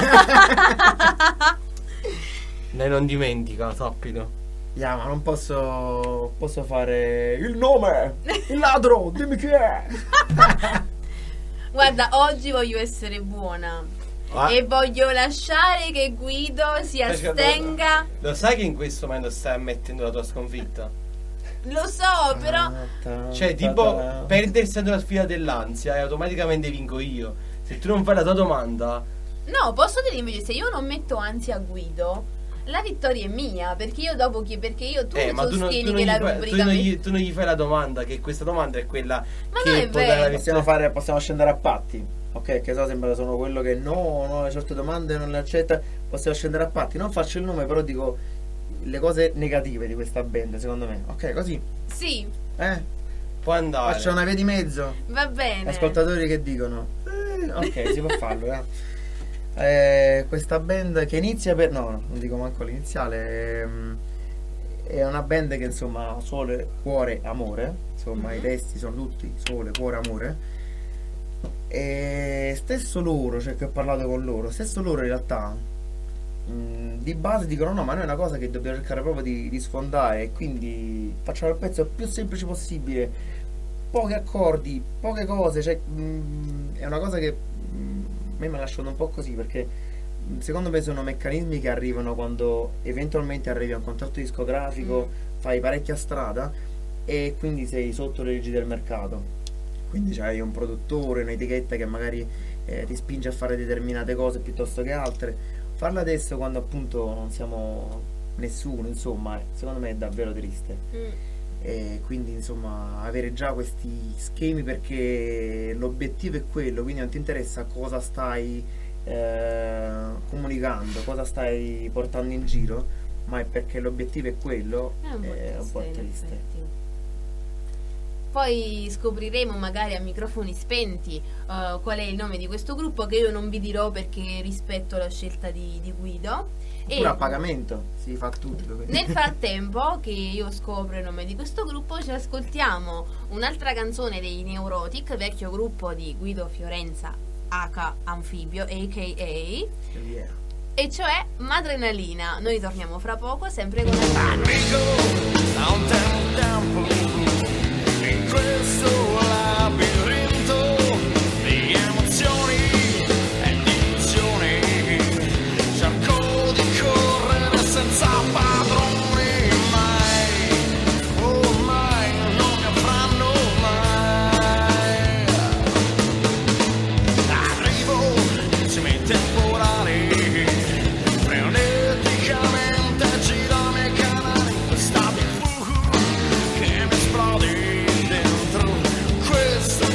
Lei non dimentica, sappilo. Ya, ma non posso posso fare il nome, il ladro, dimmi chi è. Guarda, oggi voglio essere buona. Ah. E voglio lasciare che Guido si astenga. Lo sai che in questo momento stai ammettendo la tua sconfitta? Lo so, però. Cioè, tipo, perdersi ad una sfida dell'ansia e automaticamente vinco io. Se tu non fai la tua domanda. No, posso dire invece, se io non metto ansia a Guido, la vittoria è mia. Perché io dopo chi. Perché io tu Eh, ma tu non, sostieni tu non che gli la fai, rubrica. tu non me- gli, tu non gli fai la domanda, che questa domanda è quella Ma che non è può dare vero. la Possiamo, vittoria. fare, possiamo scendere a patti. Ok, che so, sembra sono quello che no, no, certe domande non le accetta. Possiamo scendere a patti. Non faccio il nome, però dico le cose negative di questa band, secondo me. Ok, così. Sì, Eh? Può andare. Faccio una via di mezzo. va bene. Ascoltatori che dicono eh, ok, si può farlo, eh. Eh, questa band che inizia per no, no, non dico manco l'iniziale. ehm, È una band che insomma sole, cuore, amore. Insomma, Mhm. i testi sono tutti sole, cuore, amore. E stesso loro, cioè che ho parlato con loro, stesso loro in realtà mh, di base dicono no, ma noi è una cosa che dobbiamo cercare proprio di, di sfondare, e quindi facciamo il pezzo più semplice possibile, pochi accordi, poche cose, cioè mh, è una cosa che mh, a me mi ha lasciato un po' così, perché mh, secondo me sono meccanismi che arrivano quando eventualmente arrivi a un contratto discografico, fai parecchia strada e quindi sei sotto le leggi del mercato. Quindi c'hai un produttore, un'etichetta che magari eh, ti spinge a fare determinate cose piuttosto che altre. Farlo adesso quando appunto non siamo nessuno, insomma, eh, secondo me è davvero triste. Mm. E quindi insomma avere già questi schemi, perché l'obiettivo è quello, quindi non ti interessa cosa stai eh, comunicando, cosa stai portando in giro, ma è perché l'obiettivo è quello, È un po' è un po' triste, in triste. effetti. Poi scopriremo magari a microfoni spenti eh, qual è il nome di questo gruppo, che io non vi dirò perché rispetto la scelta di, di Guido. Oppure a pagamento, si fa tutto. quindi. Nel frattempo che io scopro il nome di questo gruppo, ci ascoltiamo un'altra canzone dei Neurotic, vecchio gruppo di Guido Fiorenza H Anfibio, a k a, Yeah. e cioè Madrenalina. Noi torniamo fra poco, sempre con la Amico, da un tempo tempo, in questo labirinto di emozioni e di illusioni, cerco di correre senza padroni, mai, oh mai, non mi avranno mai. Arrivo, insieme temporali, freneticamente girano i canali, questa tivù che mi esplode dentro questo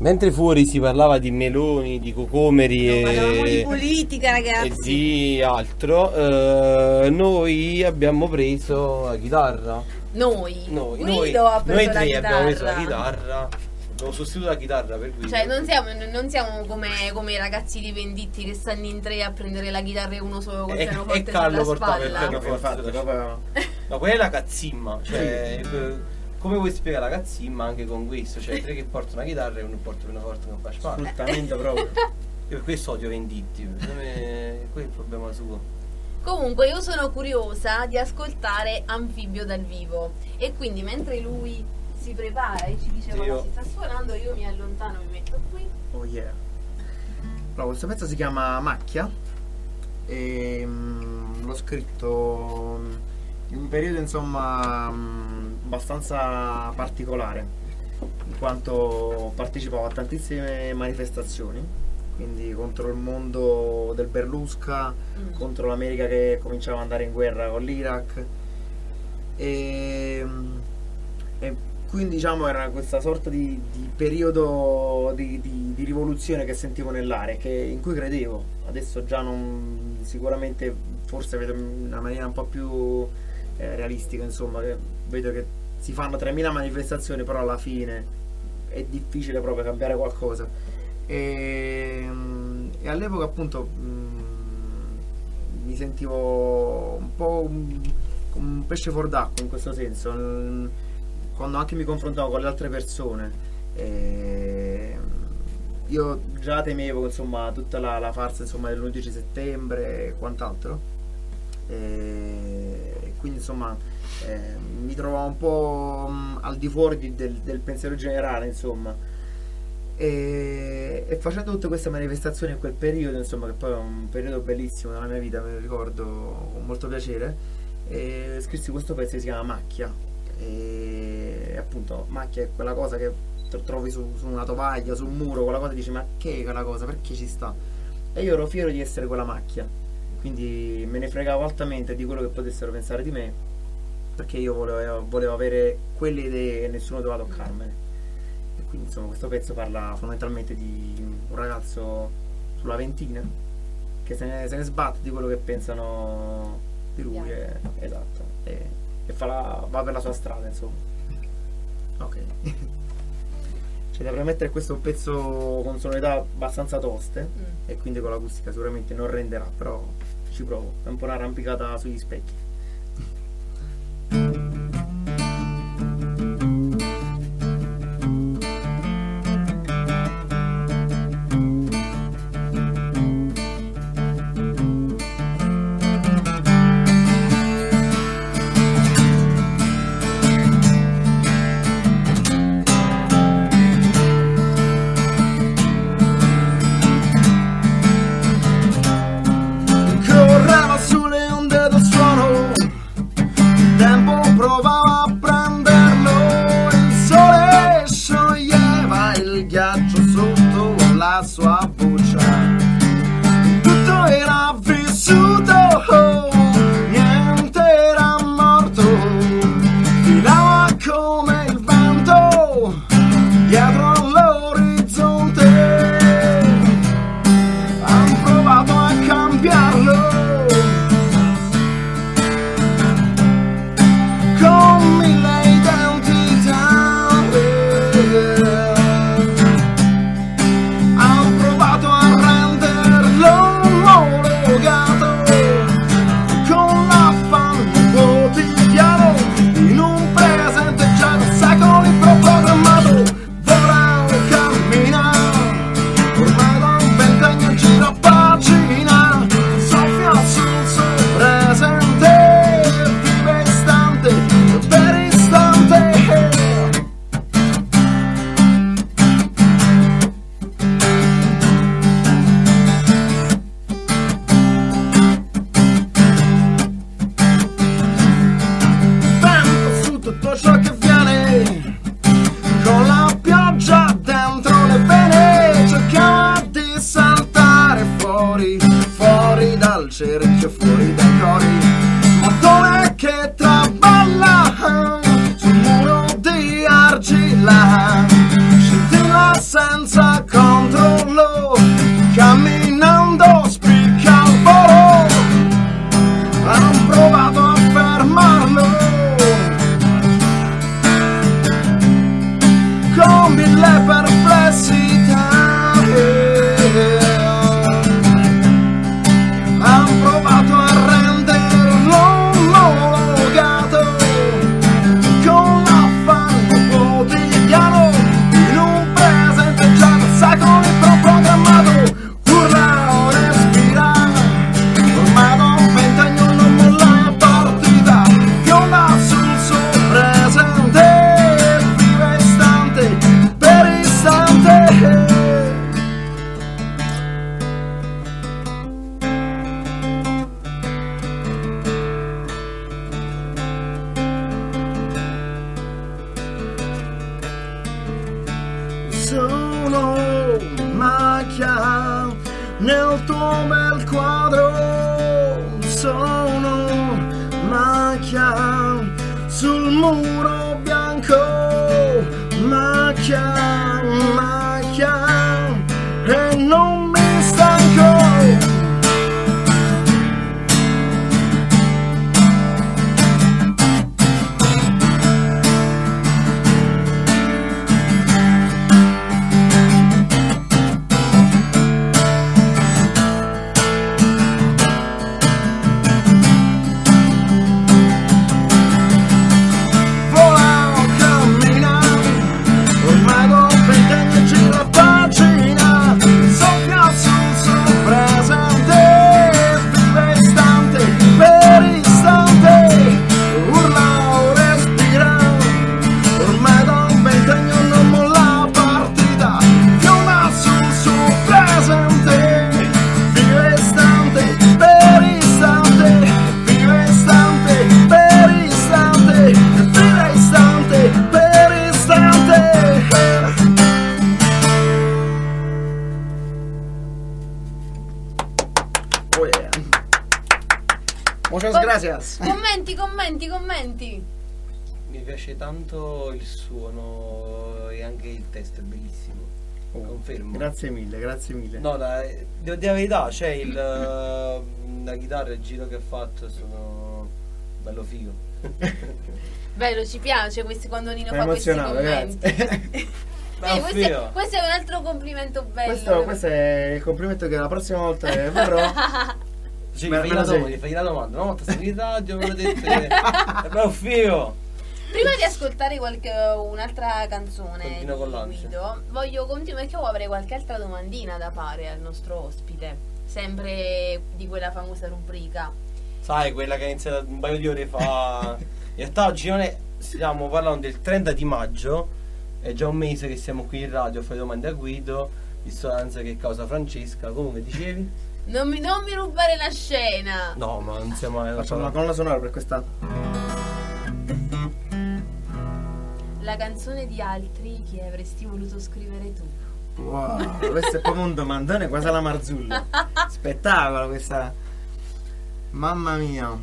Mentre fuori si parlava di meloni, di cocomeri No, e, parlavamo di politica, e ragazzi. di altro, eh, noi abbiamo preso la chitarra. Noi. Noi, Guido noi, ha preso noi la tre chitarra. abbiamo preso la chitarra. Abbiamo sostituito la chitarra per Guido. Cioè, non siamo, non siamo come, come i ragazzi di Venditti che stanno in tre a prendere la chitarra e uno solo col E- pianoforte e Carlo sulla portava il spalla. pianoforte. Infatti, proprio No, quella è la cazzimma, cioè eh, come vuoi spiegare la cazzimma anche con questo? Cioè tre che portano la chitarra e uno porta una forte con la spalla. sfruttamento proprio. Io per questo odio Venditti, per me quello è il problema suo. Comunque io sono curiosa di ascoltare Anfibio dal vivo e quindi mentre lui si prepara e ci dice cosa Io- si sta suonando, io mi allontano, mi metto qui. Oh yeah. Allora, questo pezzo si chiama Macchia e mm, l'ho scritto in un periodo insomma mm, abbastanza particolare, in quanto partecipavo a tantissime manifestazioni, quindi contro il mondo del Berlusca, Mm. contro l'America che cominciava ad andare in guerra con l'Iraq e, e quindi diciamo era questa sorta di, di periodo di, di- di rivoluzione che sentivo nell'aria, che, in cui credevo. Adesso già non, sicuramente forse vedo in una maniera un po' più eh, realistica, insomma, che vedo che si fanno tremila manifestazioni, però alla fine è difficile proprio cambiare qualcosa. E, e all'epoca appunto mh, mi sentivo un po' un, un pesce fuor d'acqua in questo senso, mh, quando anche mi confrontavo con le altre persone. E io già temevo insomma tutta la, la farsa insomma dell'undici settembre e quant'altro, e quindi insomma eh, mi trovavo un po' mh, al di fuori di- del, del pensiero generale, insomma. E, e facendo tutte queste manifestazioni in quel periodo, insomma, che poi è un periodo bellissimo nella mia vita, me lo ricordo con molto piacere, e scrissi questo pezzo che si chiama Macchia. E appunto macchia è quella cosa che tro- trovi su, su una tovaglia, su un muro, quella cosa, dici ma che è quella cosa, perché ci sta? E io ero fiero di essere quella macchia, quindi me ne fregavo altamente di quello che potessero pensare di me, perché io volevo, volevo avere quelle idee e nessuno doveva toccarmene. E quindi insomma questo pezzo parla fondamentalmente di un ragazzo sulla ventina che se ne, se ne sbatte di quello che pensano di lui, e, esatto, e, e fa la, va per la sua strada, insomma. Ok. C'è da premettere che questo è un pezzo con sonorità abbastanza toste, Mm. e quindi con l'acustica sicuramente non renderà, però ci provo, è un po' un'arrampicata sugli specchi. Correva sulle onde del suono, il tempo provava a prenderlo, il sole scioglieva il ghiaccio sotto la sua buccia. Tutto era vissuto, niente era morto, filava come il vento dietro all'orizzonte. Han provato a cambiarlo con mille identità. Han provato a renderlo omologato con l'affanno quotidiano in un presente già da secoli programmato. Vorrei camminare ormai da un ventennio in giro a pagina, soffia sul suo presente, vive istante per istante. Vento su tutto ciò che viene, con la pioggia dentro le vene, cerchiamo di saltare fuori, fuori dal cerchio, fuori dai cori. Motore che traballa sul muro di argilla, scintilla senza sono macchia nel tuo bel quadro, sono macchia sul muro bianco, macchia, macchia e non mi stanco. Muchas gracias. Commenti, commenti, commenti. Mi piace tanto il suono e anche il testo è bellissimo. Oh, Confermo. Grazie mille, grazie mille. No, la, devo dire la verità, c'è il la chitarra, il giro che ha fatto, sono bello figo. Bello, ci piace questi, quando Nino Mi fa questi emozionato, commenti. grazie. Eh, questo, è, questo è un altro complimento bello. Questo, questo è il complimento che la prossima volta che verrò. Sì, Me- fai, me la la sei. domanda, fai la domanda, una volta sei in radio, me lo detto, è bello figo. Prima di ascoltare qualche, un'altra canzone Continua con di l'ansia. Guido, voglio continuare perché io avrei qualche altra domandina da fare al nostro ospite, sempre di quella famosa rubrica. Sai, quella che è iniziata un paio di ore fa. In realtà oggi non è, stiamo parlando del trenta di maggio, è già un mese che siamo qui in radio a fare domande a Guido, visto l'ansia che causa Francesca. Comunque dicevi? Non mi, non mi rubare la scena. No, ma non siamo mai. Facciamo una colonna sonora per questa. La canzone di altri che avresti voluto scrivere tu. Wow, questo è proprio un domandone quasi alla Marzullo. Spettacolo questa. Mamma mia.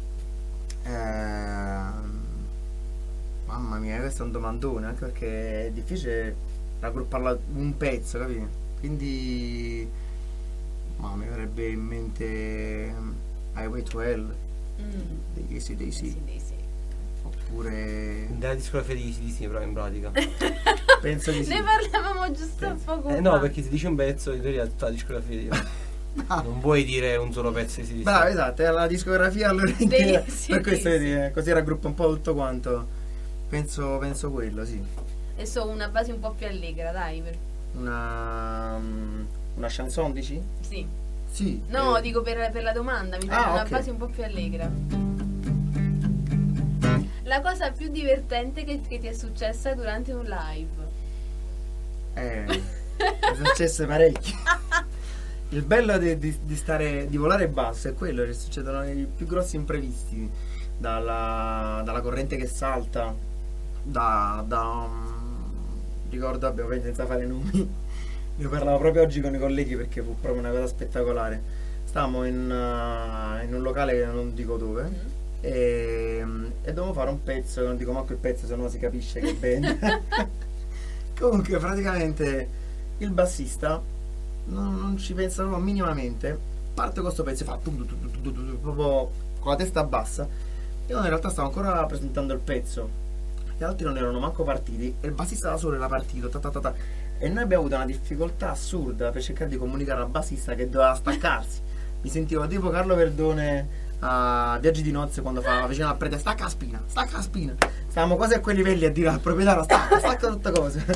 Ehm, Mamma mia, questo è un domandone, anche perché è difficile raggrupparla un pezzo, capito? Quindi ma mi verrebbe in mente Highway to Hell Mm. dei Casey Daisy, Sì, sì, sì. oppure Della discografia di Disney, però in pratica. penso di sì. Ne parlavamo giusto poco Eh fa. no, perché se dici un pezzo, in teoria tutta la discografia di non puoi dire un solo pezzo di Disney. Bravo, esatto, è la discografia allora intera. sì, Per questo sì. vedi, eh, così raggruppa un po' tutto quanto. Penso, penso quello, sì. Adesso una base un po' più allegra, dai. per- Una um, una chanson dici? Sì. Sì. No, eh, dico per, per la domanda, mi Ah, piace una ok. base un po' più allegra. La cosa più divertente che, che ti è successa durante un live? Eh, è successo parecchio. Il bello di, di- di stare di volare basso è quello che succedono i più grossi imprevisti, dalla, dalla corrente che salta, da, da um, ricordo, abbiamo senza fare nomi. Ne parlavo proprio oggi con i colleghi perché fu proprio una cosa spettacolare. Stavamo in, uh, in un locale che non dico dove. Mm. E, e dovevo fare un pezzo, non dico manco il pezzo, se no si capisce che band. Comunque praticamente il bassista non, non ci pensa proprio minimamente, parte questo pezzo e fa tum, tum, tum, tum, tum, tum, proprio con la testa bassa. Io in realtà stavo ancora presentando il pezzo, gli altri non erano manco partiti e il bassista da solo era partito, ta ta ta ta. E noi abbiamo avuto una difficoltà assurda per cercare di comunicare al bassista che doveva staccarsi. Mi sentivo tipo Carlo Verdone a Viaggi di nozze quando fa vicino al prete: stacca la spina, stacca la spina. Stavamo quasi a quei livelli a dire al proprietario: stacca, stacca tutte cose.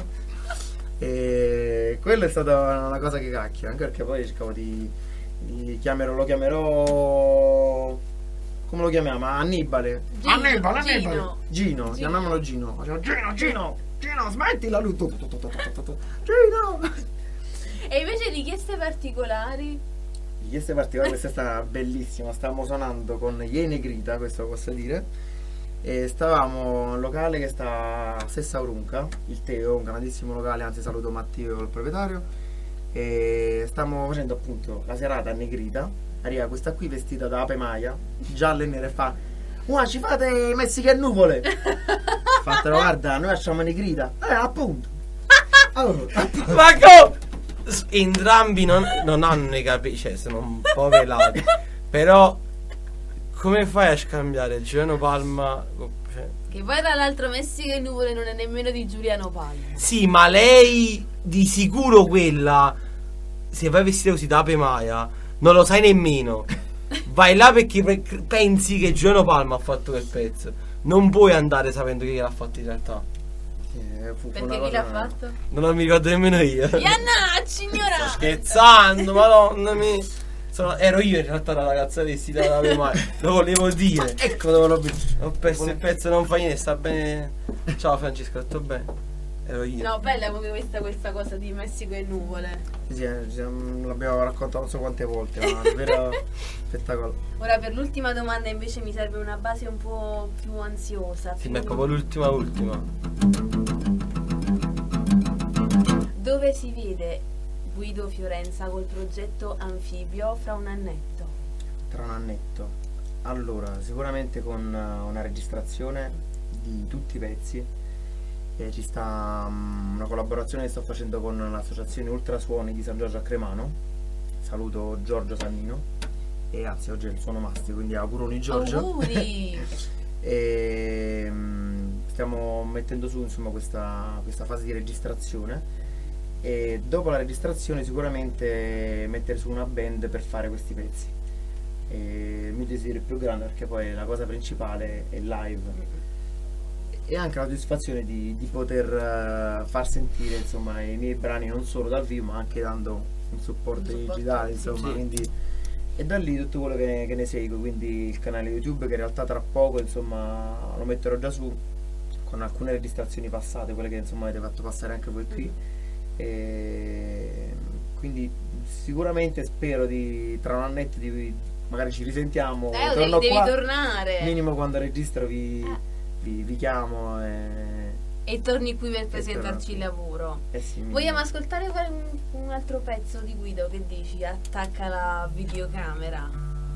E quello è stata una cosa che cacchio, anche perché poi cercavo di, di chiamerò, lo chiamerò, come lo chiamiamo? Annibale. Gino, Annibale, Annibale. Gino. Gino, Gino. chiamiamolo Gino. Facevo, Gino, Gino, Gino, smettila lui. Tu, tu, tu, tu, tu, tu, tu. Gino. E invece richieste particolari? Richieste particolari, questa è stata bellissima. Stavamo suonando con Iene Grita, questo lo posso dire. E stavamo in un locale che sta a Sessa Urunca, il Teo, un grandissimo locale, anzi saluto Matteo, il proprietario, e stavamo facendo appunto la serata a Negrita. Arriva questa qui vestita da ape maia, gialla e nera, e fa: "Ua, ci fate i messiche e nuvole?" Fatelo, guarda, noi facciamo Negrita. Eh, appunto. Allora, appunto. Ma come? Entrambi non, non hanno i capelli, cioè sono un po' velati. Però come fai a scambiare Giuliano Palma? Cioè... Che poi tra l'altro Messico e Nuvole non è nemmeno di Giuliano Palma. Sì, ma lei di sicuro quella, se vai vestita così da Ape Maia, non lo sai nemmeno. Vai là perché pe- pensi che Giuliano Palma ha fatto quel pezzo. Non puoi andare sapendo chi l'ha fatto in realtà. Eh, fu- fu Perché una chi cosa- l'ha fatto? Non lo mi ricordo nemmeno io. Iannacci, Sto ignorante! scherzando, madonna mia. Sono- ero io in realtà la ragazza vestita da Ape Maia. Lo volevo dire. Ecco dove l'ho visto. Ho perso il pezzo, non fa niente, sta bene. Ciao Francesco, tutto bene? Ero io. No, bella come questa, questa cosa di Messico e Nuvole. Sì, sì, eh, ci- l'abbiamo raccontato non so quante volte, ma davvero spettacolo. Ora per l'ultima domanda invece mi serve una base un po' più ansiosa. Sì, più- ma è proprio l'ultima ultima. Dove si vede Guido Fiorenza col progetto Anfibio fra un annetto? Tra un annetto. Allora, sicuramente con eh, una registrazione di tutti i pezzi. E ci sta mm, una collaborazione che sto facendo con l'associazione Ultrasuoni di San Giorgio a Cremano. Saluto Giorgio Sannino. E anzi, oggi è il suono mastico, quindi auguroni Giorgio. Auguri! E mm, stiamo mettendo su insomma questa, questa fase di registrazione. E dopo la registrazione sicuramente mettere su una band per fare questi pezzi. E il mio desiderio più grande, perché poi la cosa principale è il live, e anche la soddisfazione di, di poter eh, far sentire insomma i miei brani non solo dal vivo ma anche dando un supporto, Un supporto, digitale, insomma, sì. quindi, e da lì tutto quello che, che ne segue, quindi il canale YouTube, che in realtà tra poco insomma lo metterò già su con alcune registrazioni passate, quelle che insomma avete fatto passare anche voi qui. E quindi sicuramente spero di tra un annetto di magari ci risentiamo, Eh, torno devi, devi qua, tornare! minimo quando registro vi, Eh. vi, vi chiamo e, E torni qui per E presentarci il torno lavoro. eh sì, mi- Vogliamo ascoltare un, un altro pezzo di Guido, che dici? Attacca la videocamera.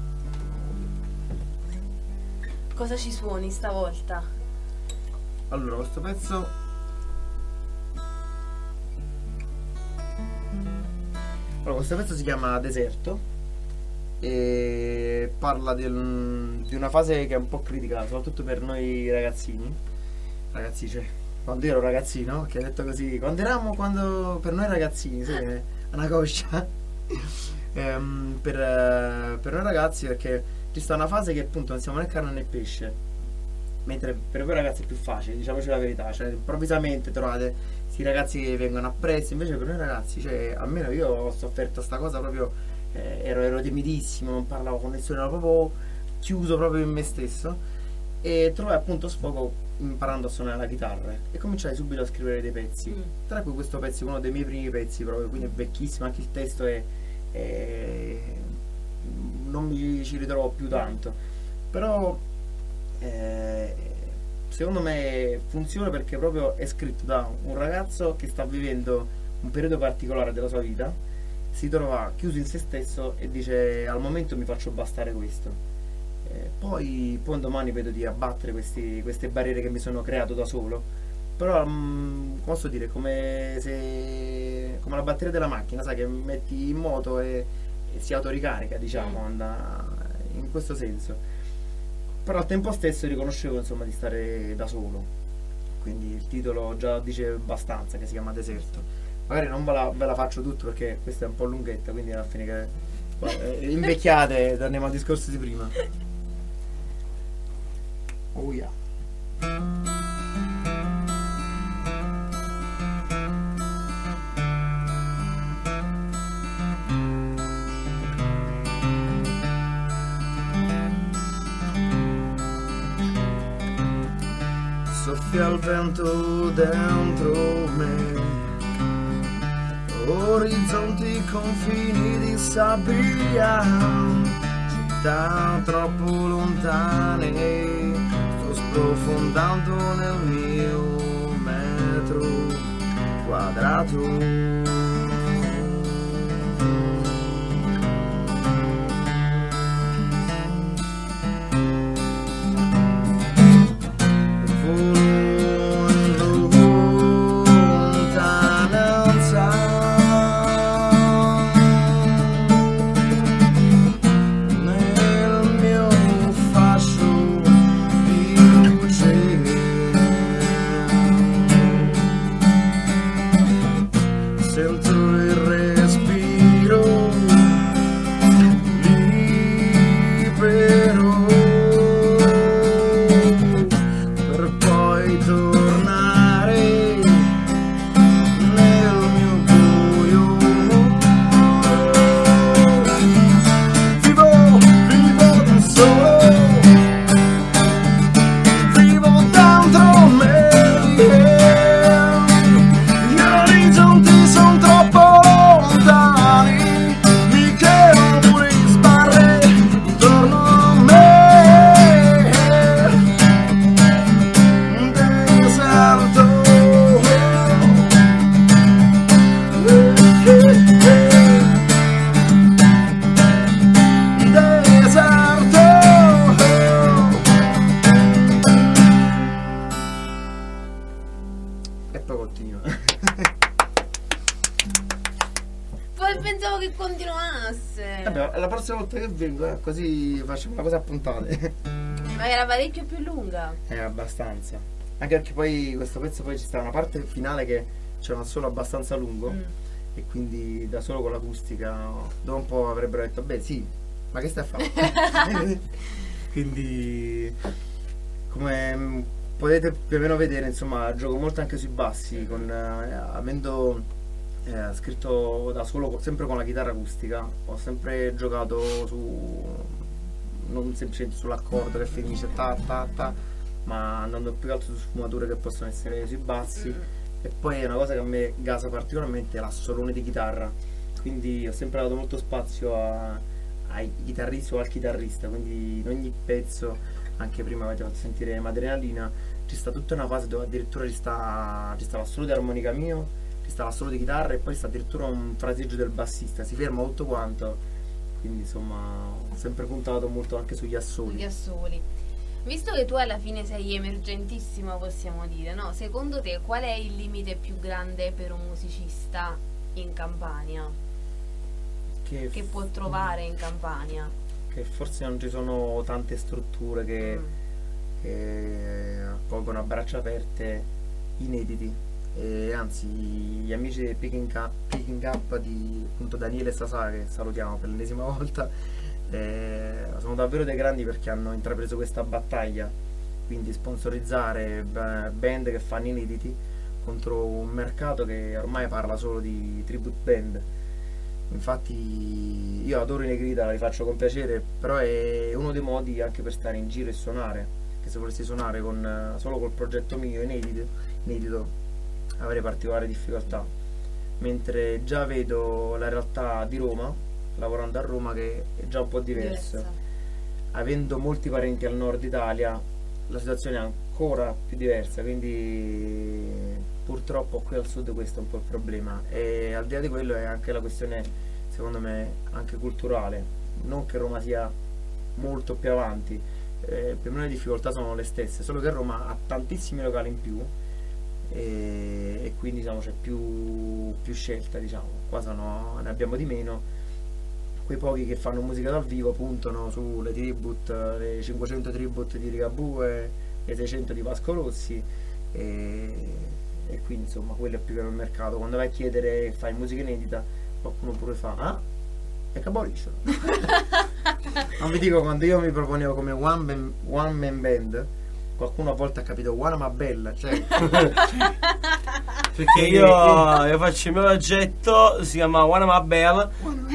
Cosa ci suoni stavolta? Allora, questo pezzo allora, questo pezzo si chiama Deserto e parla del- di una fase che è un po' critica, soprattutto per noi ragazzini. Ragazzi, cioè, quando ero ragazzino, che hai detto così, quando eravamo, quando per noi ragazzini, sì, è una coscia. Ehm, per, eh, per noi ragazzi, perché ci sta una fase che appunto non siamo né carne né pesce. Mentre per voi ragazzi è più facile, diciamoci la verità, cioè improvvisamente trovate questi ragazzi che vengono appresso, invece per noi ragazzi, cioè almeno io ho sofferto sta cosa proprio, eh, ero, ero timidissimo, non parlavo con nessuno, ero proprio chiuso proprio in me stesso, e trovai appunto sfogo imparando a suonare la chitarra e cominciai subito a scrivere dei pezzi, Mm. tra cui questo pezzo è uno dei miei primi pezzi proprio, quindi è vecchissimo, anche il testo è, è- non mi ci ritrovo più tanto, però eh, secondo me funziona perché proprio è scritto da un ragazzo che sta vivendo un periodo particolare della sua vita, si trova chiuso in se stesso e dice al momento mi faccio bastare questo. Eh, poi, poi un domani vedo di abbattere questi- queste barriere che mi sono creato da solo, però mm, come posso dire, come se come la batteria della macchina, sai, che metti in moto e, e si autoricarica, diciamo, Mm. anda in questo senso. Però al tempo stesso riconoscevo insomma di stare da solo, quindi il titolo già dice abbastanza, che si chiama Deserto. Magari non ve la, ve la faccio tutto perché questa è un po' lunghetta, quindi alla fine che eh, invecchiate, torniamo al discorso di prima. Oh yeah. Soffia il vento dentro me, orizzonti, confini di sabbia, città troppo lontane, sto sprofondando nel mio metro quadrato. Pensavo che continuasse. Vabbè, la prossima volta che vengo, eh, così facciamo una cosa a puntate. Ma era parecchio più lunga. È abbastanza. Anche perché poi questo pezzo poi ci sta una parte finale che c'è un assolo abbastanza lungo. Mm. E quindi da solo con l'acustica dopo un po' avrebbero detto beh sì, ma che stai a fare? Quindi come potete più o meno vedere, insomma, gioco molto anche sui bassi, con eh, avendo Eh, scritto da solo, sempre con la chitarra acustica. Ho sempre giocato su, non semplicemente sull'accordo che finisce ta ta ta, ma andando più che altro su sfumature che possono essere sui bassi. Mm. E poi è una cosa che a me gasa particolarmente, è l'assolone di chitarra, quindi ho sempre dato molto spazio a, ai chitarristi o al chitarrista, quindi in ogni pezzo, anche prima avete fatto sentire Madrenalina, ci sta tutta una fase dove addirittura ci sta, ci sta l'assolo di armonica mio, ci sta l'assolo di chitarra e poi sta addirittura un fraseggio del bassista, si ferma tutto quanto, quindi insomma ho sempre puntato molto anche sugli assoli. Sugli assoli. Visto che tu alla fine sei emergentissimo, possiamo dire, no? Secondo te qual è il limite più grande per un musicista in Campania? Che, che può trovare in Campania? Che forse non ci sono tante strutture che, mm. che accolgono a braccia aperte inediti. E anzi, gli amici di Picking Up, Picking Up di appunto Daniele e Sasà, che salutiamo per l'ennesima volta, eh, sono davvero dei grandi perché hanno intrapreso questa battaglia, quindi sponsorizzare band che fanno inediti contro un mercato che ormai parla solo di tribute band. Infatti io adoro i Negrita, li faccio con piacere, però è uno dei modi anche per stare in giro e suonare, che se volessi suonare con, solo col progetto mio inedito, inedito avrei particolare difficoltà, mentre già vedo la realtà di Roma, lavorando a Roma, che è già un po' diversa. diversa. Avendo molti parenti al nord Italia la situazione è ancora più diversa, quindi purtroppo qui al sud questo è un po' il problema. E al di là di quello è anche la questione, secondo me, anche culturale. Non che Roma sia molto più avanti, eh, per me le difficoltà sono le stesse, solo che Roma ha tantissimi locali in più e, e quindi diciamo c'è più, più scelta, diciamo. Qua sono, ne abbiamo di meno. Quei pochi che fanno musica dal vivo puntano sulle tribute, le cinquecento tribute di Ligabue, le seicento di Vasco Rossi, e, e quindi insomma quello è più che il mercato. Quando vai a chiedere fai musica inedita, qualcuno pure fa ah? E capoliscio. Non vi dico, quando io mi proponevo come one man, one man band, qualcuno a volte ha capito One Ma Bella, cioè perché io, io faccio il mio progetto, si chiama One Ma Bella,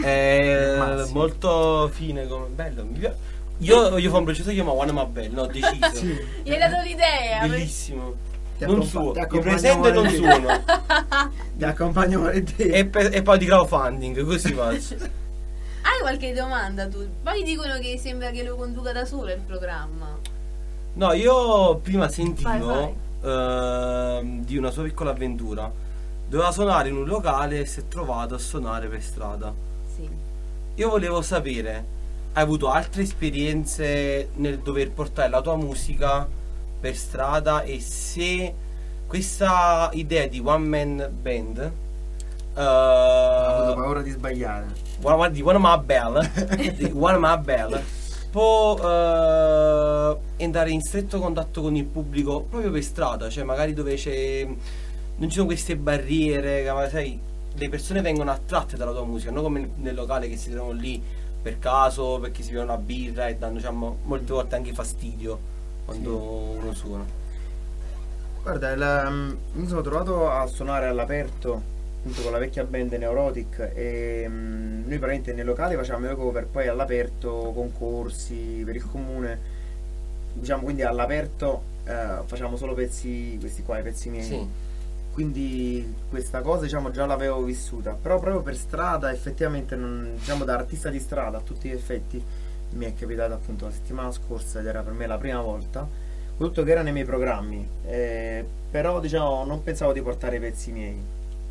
è molto fine, come bello, mi piace. Io voglio fare un progetto che si chiama One Ma Bella, ho deciso. Sì. Gli hai dato l'idea? Bellissimo. Ti non suono, mi presento e non suono. Ti accompagno volentieri. E, pe- e poi di crowdfunding, così faccio. Hai qualche domanda tu? Poi dicono che sembra che lo conduca da solo il programma. No, io prima sentivo Vai, ehm, di una sua piccola avventura. Doveva suonare in un locale e si è trovato a suonare per strada. Sì. Io volevo sapere, hai avuto altre esperienze nel dover portare la tua musica per strada e se questa idea di one man band Ho avuto eh, paura di sbagliare. one, di One Man Bell di One Man Bell può eh, entrare in stretto contatto con il pubblico proprio per strada, cioè magari dove c'è non ci sono queste barriere, che magari, sai, le persone vengono attratte dalla tua musica, non come nel locale che si trovano lì per caso perché si bevono una birra e danno, diciamo, molte volte anche fastidio quando Sì. uno suona. Guarda, il- mi sono trovato a suonare all'aperto appunto con la vecchia band Neurotic e mm, noi praticamente nei locali facevamo le cover, poi all'aperto concorsi per il comune, diciamo, quindi all'aperto eh, facevamo solo pezzi, questi qua, i pezzi miei. Sì. Quindi questa cosa, diciamo, già l'avevo vissuta, però proprio per strada effettivamente, non, diciamo, da artista di strada a tutti gli effetti mi è capitato appunto la settimana scorsa ed era per me la prima volta, con tutto che era nei miei programmi, eh, però diciamo non pensavo di portare i pezzi miei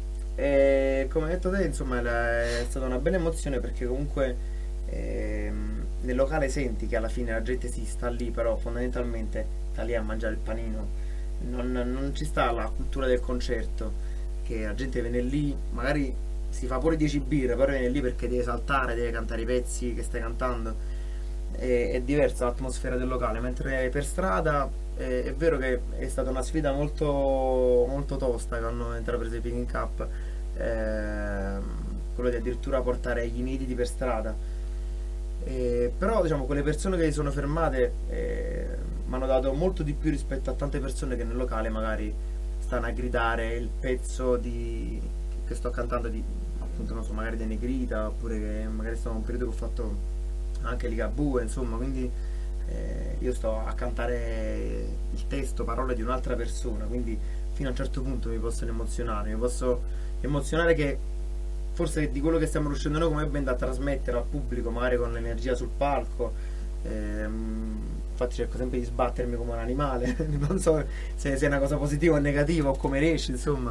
e come hai detto te, insomma, la- è stata una bella emozione perché comunque ehm, nel locale senti che alla fine la gente si sta lì, però fondamentalmente sta lì a mangiare il panino. Non, non ci sta la cultura del concerto, che la gente viene lì, magari si fa pure dieci birre, però viene lì perché deve saltare, deve cantare i pezzi che stai cantando. È, è diversa l'atmosfera del locale, mentre per strada eh, è vero che è stata una sfida molto, molto tosta che hanno intrapreso i Picking Cup, ehm, quello di addirittura portare gli inediti per strada. Eh, però diciamo quelle persone che si sono fermate eh, mi hanno dato molto di più rispetto a tante persone che nel locale magari stanno a gridare il pezzo di, che sto cantando, di appunto non so, magari dei Negrita, oppure che magari sto in un periodo che ho fatto anche Ligabue, insomma, quindi eh, io sto a cantare il testo, parole di un'altra persona, quindi fino a un certo punto mi possono emozionare, mi posso emozionare che forse di quello che stiamo riuscendo noi come band a trasmettere al pubblico, magari con l'energia sul palco. Ehm, infatti cerco sempre di sbattermi come un animale, non so se, se è una cosa positiva o negativa o come riesci, insomma.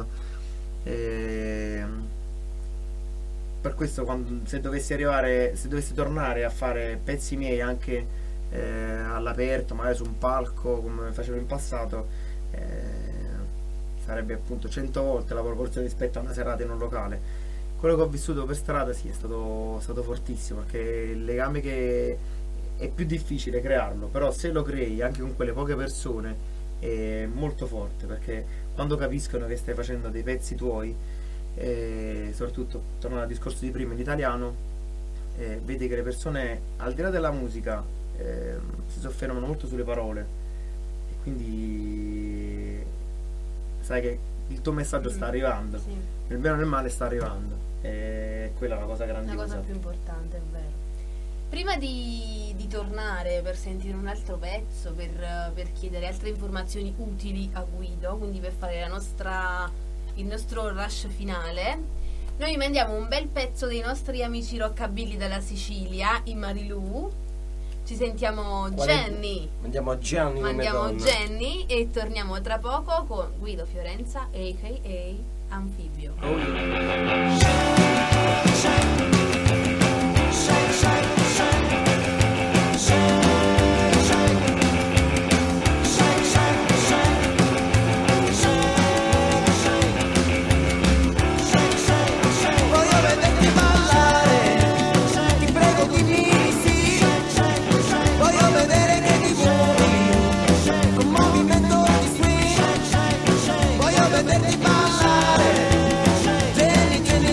Ehm, per questo quando, se dovessi arrivare, se dovessi tornare a fare pezzi miei anche eh, all'aperto, magari su un palco come facevo in passato, eh, sarebbe appunto cento volte la proporzione rispetto a una serata in un locale. Quello che ho vissuto per strada sì è stato, stato fortissimo, perché il legame che è più difficile crearlo, però se lo crei anche con quelle poche persone è molto forte, perché quando capiscono che stai facendo dei pezzi tuoi, e soprattutto tornando al discorso di prima in italiano, eh, vedi che le persone al di là della musica eh, si soffermano molto sulle parole e quindi sai che il tuo messaggio sta arrivando, Sì. nel bene o nel male sta arrivando, e quella è la cosa La grandiosa. cosa più importante, è vero. Prima di, di tornare per sentire un altro pezzo, per, per chiedere altre informazioni utili a Guido, quindi per fare la nostra, il nostro rush finale, noi vi mandiamo un bel pezzo dei nostri amici rockabilly dalla Sicilia, i Marilu. Ci sentiamo Qual è- Jenny. Mandiamo a Gianni come Mandiamo donna. Jenny e torniamo tra poco con Guido Fiorenza, a k a. Anfibio. Oh, yeah. Voglio vederti ballare, ti prego dimmi sì. Voglio vedere che ti muovi con movimento di swing. Voglio vederti ballare, tieni, tieni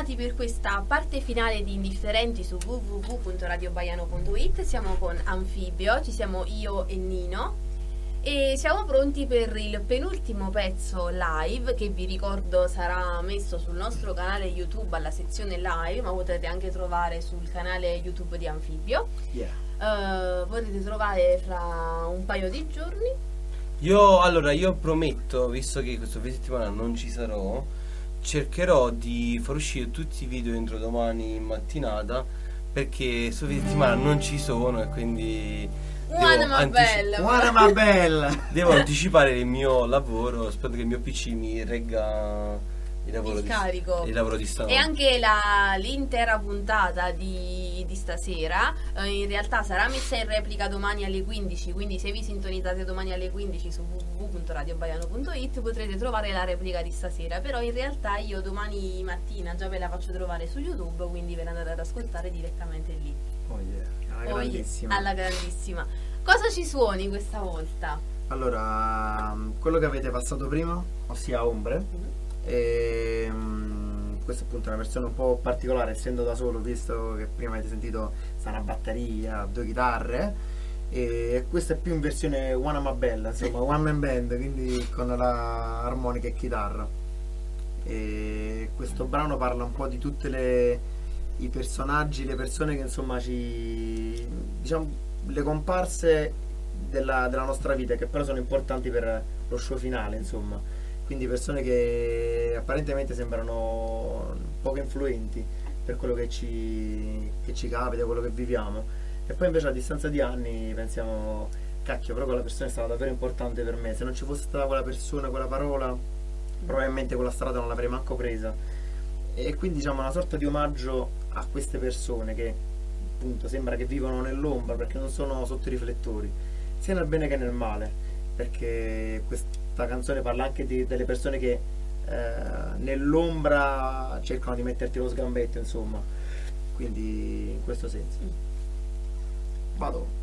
bentornati per questa parte finale di Indifferenti su w w w punto radio baiano punto it. Siamo con Anfibio, ci siamo io e Nino e siamo pronti per il penultimo pezzo live che vi ricordo sarà messo sul nostro canale YouTube alla sezione live, ma potete anche trovare sul canale YouTube di Anfibio. Yeah. Uh, potete trovare fra un paio di giorni. Io allora io prometto, visto che questo fine settimana non ci sarò, cercherò di far uscire tutti i video entro domani in mattinata, perché questo fine settimana non ci sono e quindi Buona ma antici- bella. Buona ma bella. devo anticipare il mio lavoro, spero che il mio P C mi regga il lavoro Il di, carico. il lavoro di stanotte. E anche la- l'intera puntata di, di stasera eh, in realtà sarà messa in replica domani alle quindici, quindi se vi sintonizzate domani alle quindici su w w w punto radio baiano punto it potrete trovare la replica di stasera, però in realtà io domani mattina già ve la faccio trovare su YouTube, quindi ve la andate ad ascoltare direttamente lì. Oh yeah, alla Poi, grandissima. alla grandissima. Cosa ci suoni questa volta? Allora, quello che avete passato prima, ossia Ombre, Mhm. e, mm, questa appunto è una versione un po' particolare, essendo da solo, visto che prima avete sentito sta una batteria, due chitarre, e questa è più in versione One Ma Bella, insomma one man band, quindi con la armonica e chitarra. E questo brano parla un po' di tutte le i personaggi, le persone che insomma ci, diciamo, le comparse della, della nostra vita, che però sono importanti per lo show finale, insomma. Quindi persone che apparentemente sembrano poco influenti per quello che ci, che ci capita, quello che viviamo, e poi invece a distanza di anni pensiamo, cacchio, però quella persona è stata davvero importante per me, se non ci fosse stata quella persona, quella parola, probabilmente quella strada non l'avrei manco presa. E quindi diciamo una sorta di omaggio a queste persone che appunto sembra che vivono nell'ombra, perché non sono sotto i riflettori, sia nel bene che nel male, perché questa canzone parla anche di, delle persone che eh, nell'ombra cercano di metterti lo sgambetto, insomma, quindi in questo senso vado.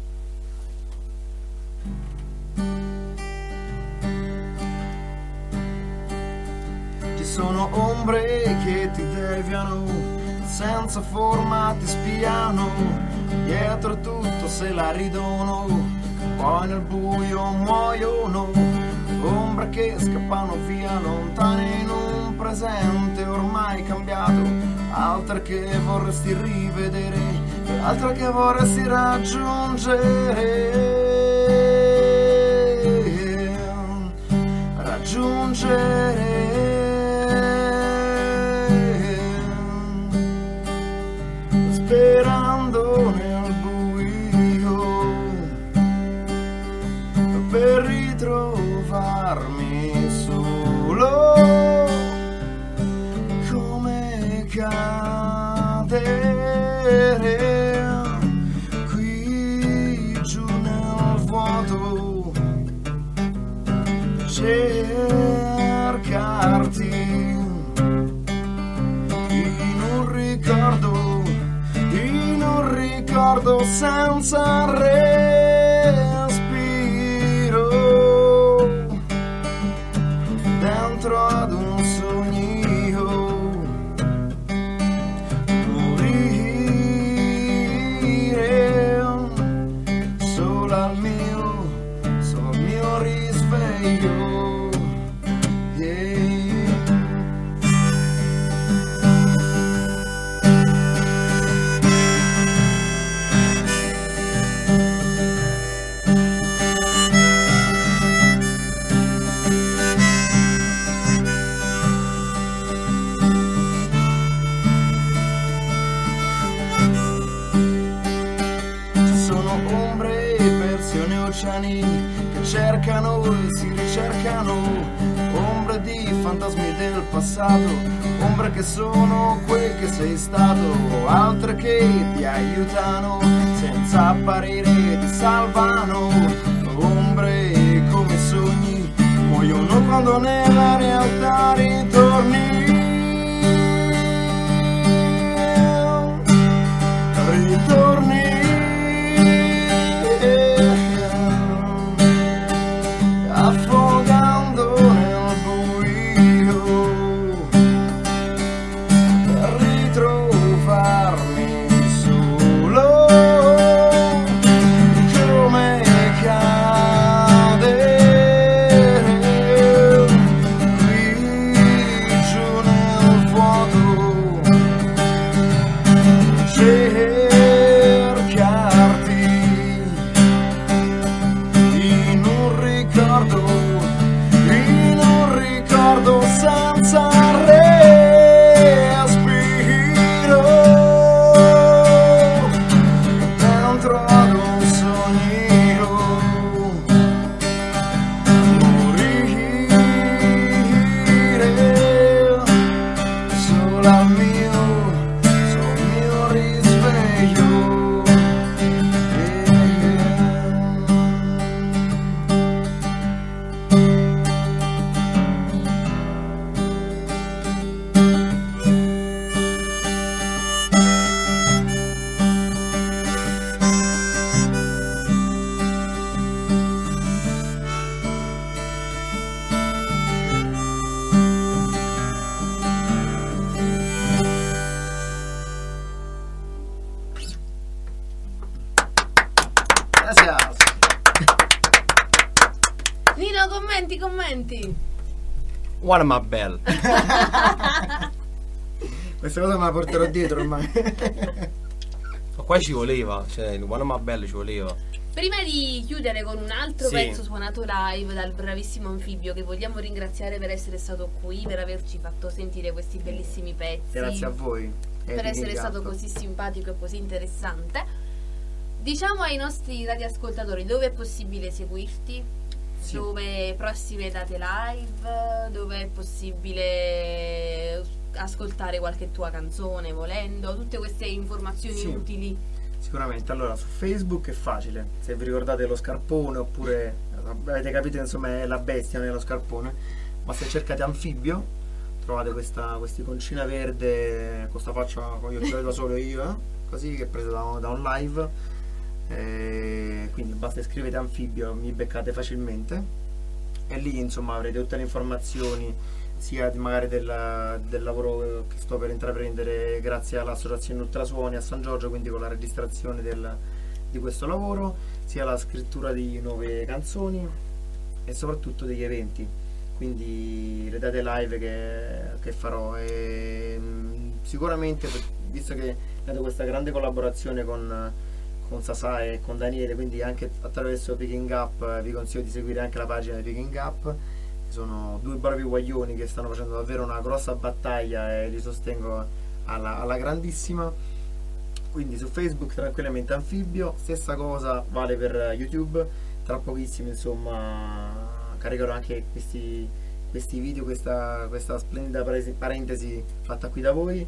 Ci sono ombre che ti deviano, senza forma ti spiano, dietro tutto se la ridono, poi nel buio muoiono. Ombre che scappano via lontane in un presente ormai cambiato, altre che vorresti rivedere, altre che vorresti raggiungere. Raggiungere. Sperando nel buio per ritrovarmi solo, come cadere qui giù nel vuoto, cercarti in un ricordo, in un ricordo senza respiro, dentro ad un sogno, morire solo al mio, solo al mio risveglio. Yeah. Oceani che cercano e si ricercano, ombre di fantasmi del passato, ombre che sono quel che sei stato, altre che ti aiutano senza apparire, ti salvano. Ombre come sogni muoiono quando nella realtà ritorni. Ritorni. Affogando nel buio per Gracias. Nino, commenti, commenti. One my bell. Questa cosa me la porterò dietro ormai. Ma qua ci voleva, cioè il One my bell ci voleva. Prima di chiudere con un altro Sì. pezzo suonato live dal bravissimo Anfibio, che vogliamo ringraziare per essere stato qui, per averci fatto sentire questi bellissimi pezzi, Grazie a voi. E per di essere Gatto. stato così simpatico e così interessante. Diciamo ai nostri radioascoltatori dove è possibile seguirti, Sì. dove prossime date live, dove è possibile ascoltare qualche tua canzone volendo, tutte queste informazioni Sì. utili. Sicuramente, allora su Facebook è facile, se vi ricordate lo scarpone oppure avete capito insomma è la bestia nello scarpone, ma se cercate Anfibio trovate questa quest'iconcina verde con sta faccia con gli occhiali da solo io, eh, così che è presa da, da un live, e quindi basta scrivete Anfibio, mi beccate facilmente e lì insomma avrete tutte le informazioni sia di- magari del, del lavoro che sto per intraprendere grazie all'associazione Ultrasuoni a San Giorgio, quindi con la registrazione del- di questo lavoro, sia la scrittura di nuove canzoni e soprattutto degli eventi, quindi le date live che, che farò e mh, sicuramente per- visto che vedo questa grande collaborazione con, con Sasà e con Daniele, quindi anche attraverso Picking Up eh, vi consiglio di seguire anche la pagina di Picking Up. Sono due bravi guaglioni che stanno facendo davvero una grossa battaglia e li sostengo alla, alla grandissima. Quindi su Facebook tranquillamente Anfibio, stessa cosa vale per YouTube, tra pochissimo insomma caricherò anche questi, questi video, questa, questa splendida paresi- parentesi fatta qui da voi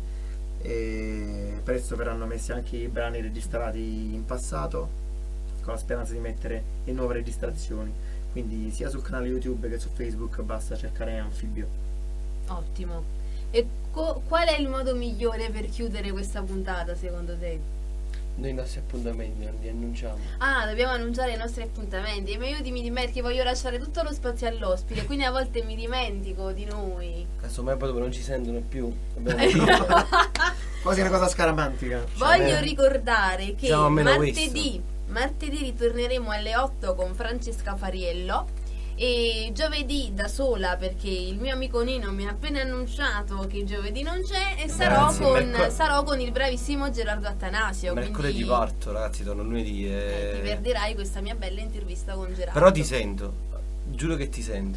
e presto verranno messi anche i brani registrati in passato con la speranza di mettere le nuove registrazioni. Quindi sia sul canale YouTube che su Facebook basta cercare Anfibio. Ottimo. E co- qual è il modo migliore per chiudere questa puntata secondo te? Noi i nostri appuntamenti non li annunciamo. Ah, dobbiamo annunciare i nostri appuntamenti. Ma io mi dimentico che voglio lasciare tutto lo spazio all'ospite, quindi a volte mi dimentico di noi. Casomai poi dopo non ci sentono più. Abbiamo detto. Quasi una cosa scaramantica. Voglio almeno- ricordare che diciamo almeno martedì, martedì ritorneremo alle otto con Francesca Fariello e giovedì da sola perché il mio amico Nino mi ha appena annunciato che giovedì non c'è e sarò, Ragazzi, con, mercol- sarò con il bravissimo Gerardo Attanasio. Mercoledì quindi, parto, ragazzi, torno lunedì. eh, E... ti perderai questa mia bella intervista con Gerardo. Però ti sento, giuro che ti sento.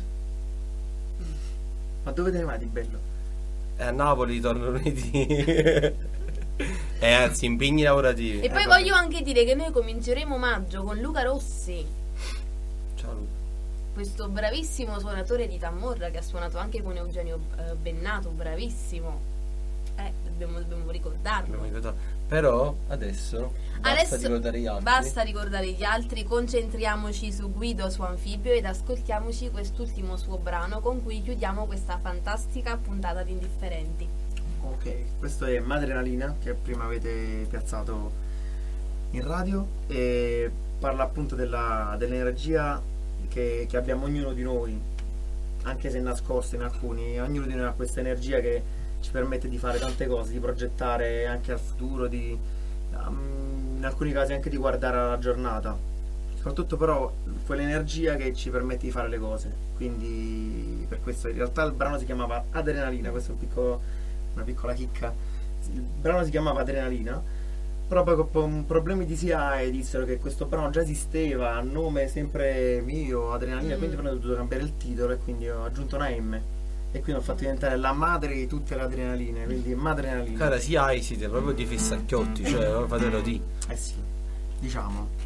Ma dove te ne vai di bello? E a Napoli torno lunedì. E anzi, impegni lavorativi. E poi Eh, voglio anche dire che noi cominceremo maggio con Luca Rossi, Ciao Luca. questo bravissimo suonatore di Tammorra che ha suonato anche con Eugenio eh, Bennato, bravissimo. Eh, dobbiamo, dobbiamo ricordarlo. Abbiamo ricordato. Però adesso basta Adesso ricordare gli altri. basta ricordare gli altri, concentriamoci su Guido, su Anfibio ed ascoltiamoci quest'ultimo suo brano con cui chiudiamo questa fantastica puntata di Indifferenti. Ok, questo è Madrenalina che prima avete piazzato in radio e parla appunto della- dell'energia che, che abbiamo ognuno di noi, anche se nascosta in alcuni, ognuno di noi ha questa energia che ci permette di fare tante cose, di progettare anche al futuro, di, um, in alcuni casi anche di guardare alla giornata, soprattutto però quell'energia che ci permette di fare le cose, quindi per questo in realtà il brano si chiamava Adrenalina, questo è un piccolo una piccola chicca, il brano si chiamava Adrenalina, però poi con problemi di S I A E dissero che questo brano già esisteva a nome sempre mio, Adrenalina, Mm. quindi poi ho dovuto cambiare il titolo e quindi ho aggiunto una M e quindi ho fatto diventare la madre di tutte le adrenaline, quindi Madrenalina. Cara, sì, hai siete proprio di fissacchiotti, cioè fatelo di. Eh sì, diciamo.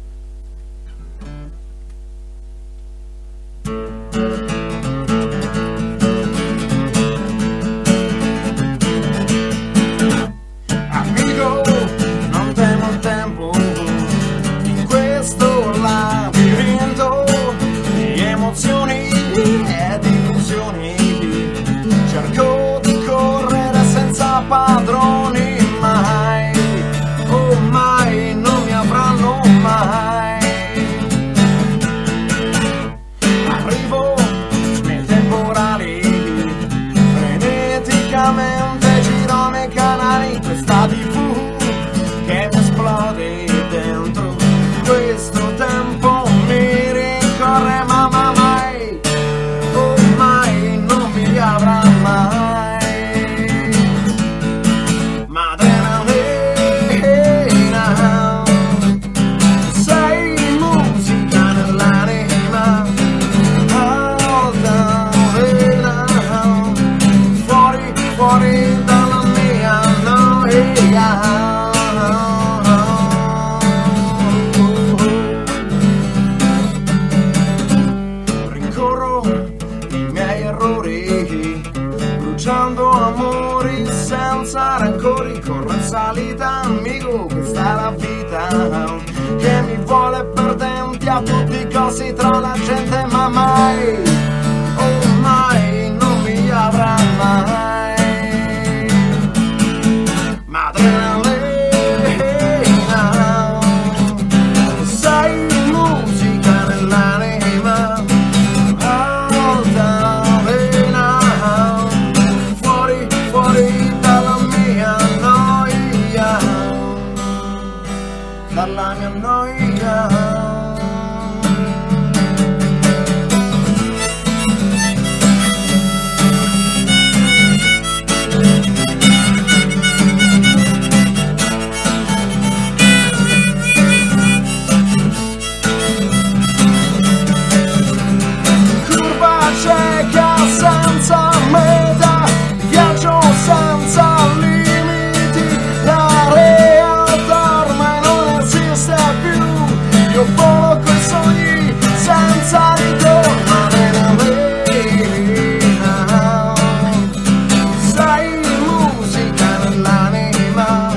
Amico, non temo il tempo in questo labirinto di emozioni ed illusioni. Cerco di correre senza padroni, mai, oh mai, non mi avranno mai. Arrivo nei temporali, freneticamente giro nei canali, questa tivù che mi esplode dentro questo Rincorro i miei errori, bruciando amori senza rancori. Corro in salita, amico, questa è la vita che mi vuole perdenti a tutti i costi tra la gente, ma mai, oh mai, non mi avrà mai. Madrenalina, sei musica nell'anima, altalena, fuori, fuori dalla mia noia, dalla mia noia. Cieca senza meta, viaggio senza limiti, la realtà ormai non esiste più, io volo coi sogni senza ritorno. Adrenalina, sei musica nell'anima,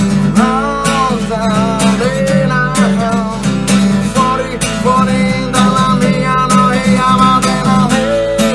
altalena, fuori, fuori dalla mia noia. Madrenalina,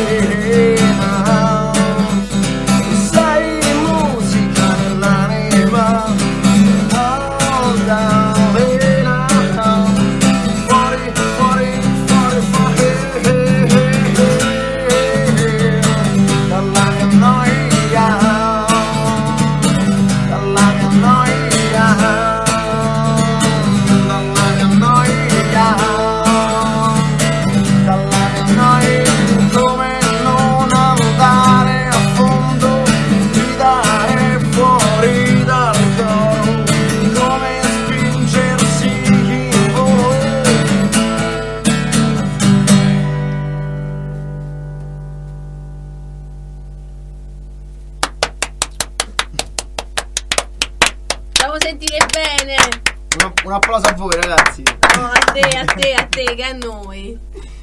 sentire bene. Un, un applauso a voi, ragazzi. No, a te, a te, a te, che a noi.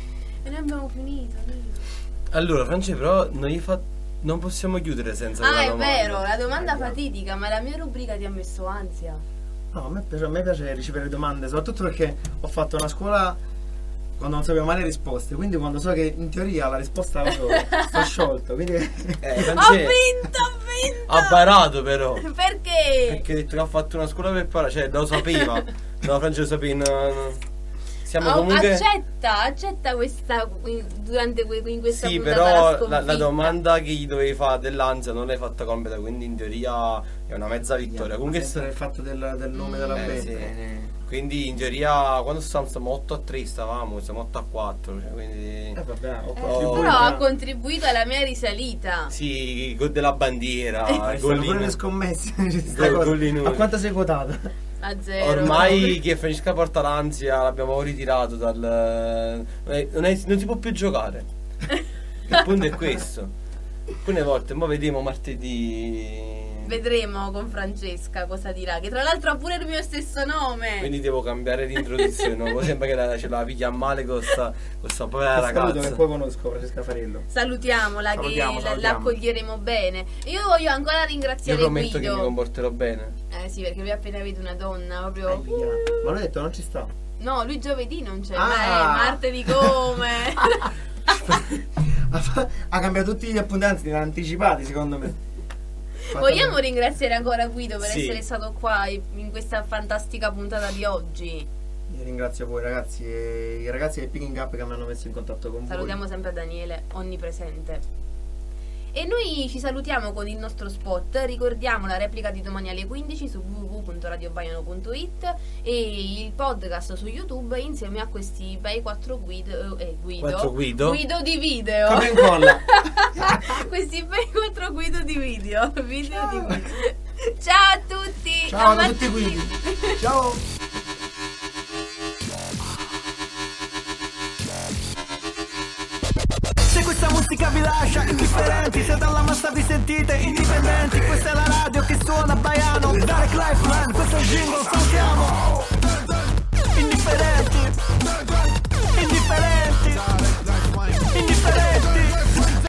E noi abbiamo finito. Allora, Francesco, però non, gli fa... non possiamo chiudere senza Ah, una è domanda. vero, la domanda fatidica, ma la mia rubrica ti ha messo ansia. No, a me piace, a me piace ricevere domande, soprattutto perché ho fatto una scuola quando non sapevo mai le risposte, quindi quando so che in teoria la risposta la so, sto sciolto, quindi... Eh, Ho Francesco vinto, ho vinto! ha barato però. Perché? Perché ha detto che ha fatto una scuola per parare, cioè lo sapeva. No, Francesco sapeva. No, no. Siamo Oh, comunque. accetta, accetta questa durante que- in questa Sì, puntata però la la, sconfitta. la domanda che gli dovevi fare dell'ansia non l'hai fatta completa, quindi in teoria è una mezza vittoria. Comunque Sempre sta- il fatto del, del nome della Eh, band. sì. eh, Quindi in teoria quando stavamo, stavamo otto a tre stavamo, siamo otto a quattro, cioè, quindi. Eh, vabbè, ho Eh, contribuito. però ha contribuito alla mia risalita. Sì, gol della bandiera, Ci gol stanno pure le in- scommesse. ci sta Gol- cosa. gol in uno. A quanto sei quotata? A zero. Ormai che Francesca porta l'ansia l'abbiamo ritirato dal. Non, è- non è- non si può più giocare. Il punto è questo. Alcune volte, mo vediamo martedì. Vedremo con Francesca cosa dirà. Che tra l'altro ha pure il mio stesso nome. Quindi devo cambiare l'introduzione. No? Sembra che la, ce la piglia male con sta, con sta povera Saluto ragazza. che poi conosco, Francesca Farello. Salutiamola, Salutiamo, che la- salutiamo. l'accoglieremo bene. Io voglio ancora Io ringraziare prometto che mi Guido. comporterò bene. Eh sì, perché lui ha appena vedo una donna proprio. Eh, via. Ma l'ho detto, non ci sta. No, lui giovedì non c'è, Ah. ma è martedì come? Ha cambiato tutti gli appuntamenti, li ha anticipati secondo me. Vogliamo ringraziare ancora Guido per Sì. essere stato qua in questa fantastica puntata di oggi. Io ringrazio voi ragazzi e i ragazzi del Picking Up che mi hanno messo in contatto con Salutiamo voi. sempre Daniele, onnipresente. E noi ci salutiamo con il nostro spot. Ricordiamo la replica di domani alle quindici su w w w punto radio baiano punto i t e il podcast su YouTube insieme a questi bei quattro guido, eh, guido, Quattro Guido? guido di video. Come incolla. Questi bei quattro guido di video. Video di video. Ciao a tutti. Ciao a a tutti Mattino. quindi. Ciao. Se questa musica vi lascia indifferenti, se dalla massa vi sentite indipendenti, questa è la radio che suona baiano. Dare Jingle,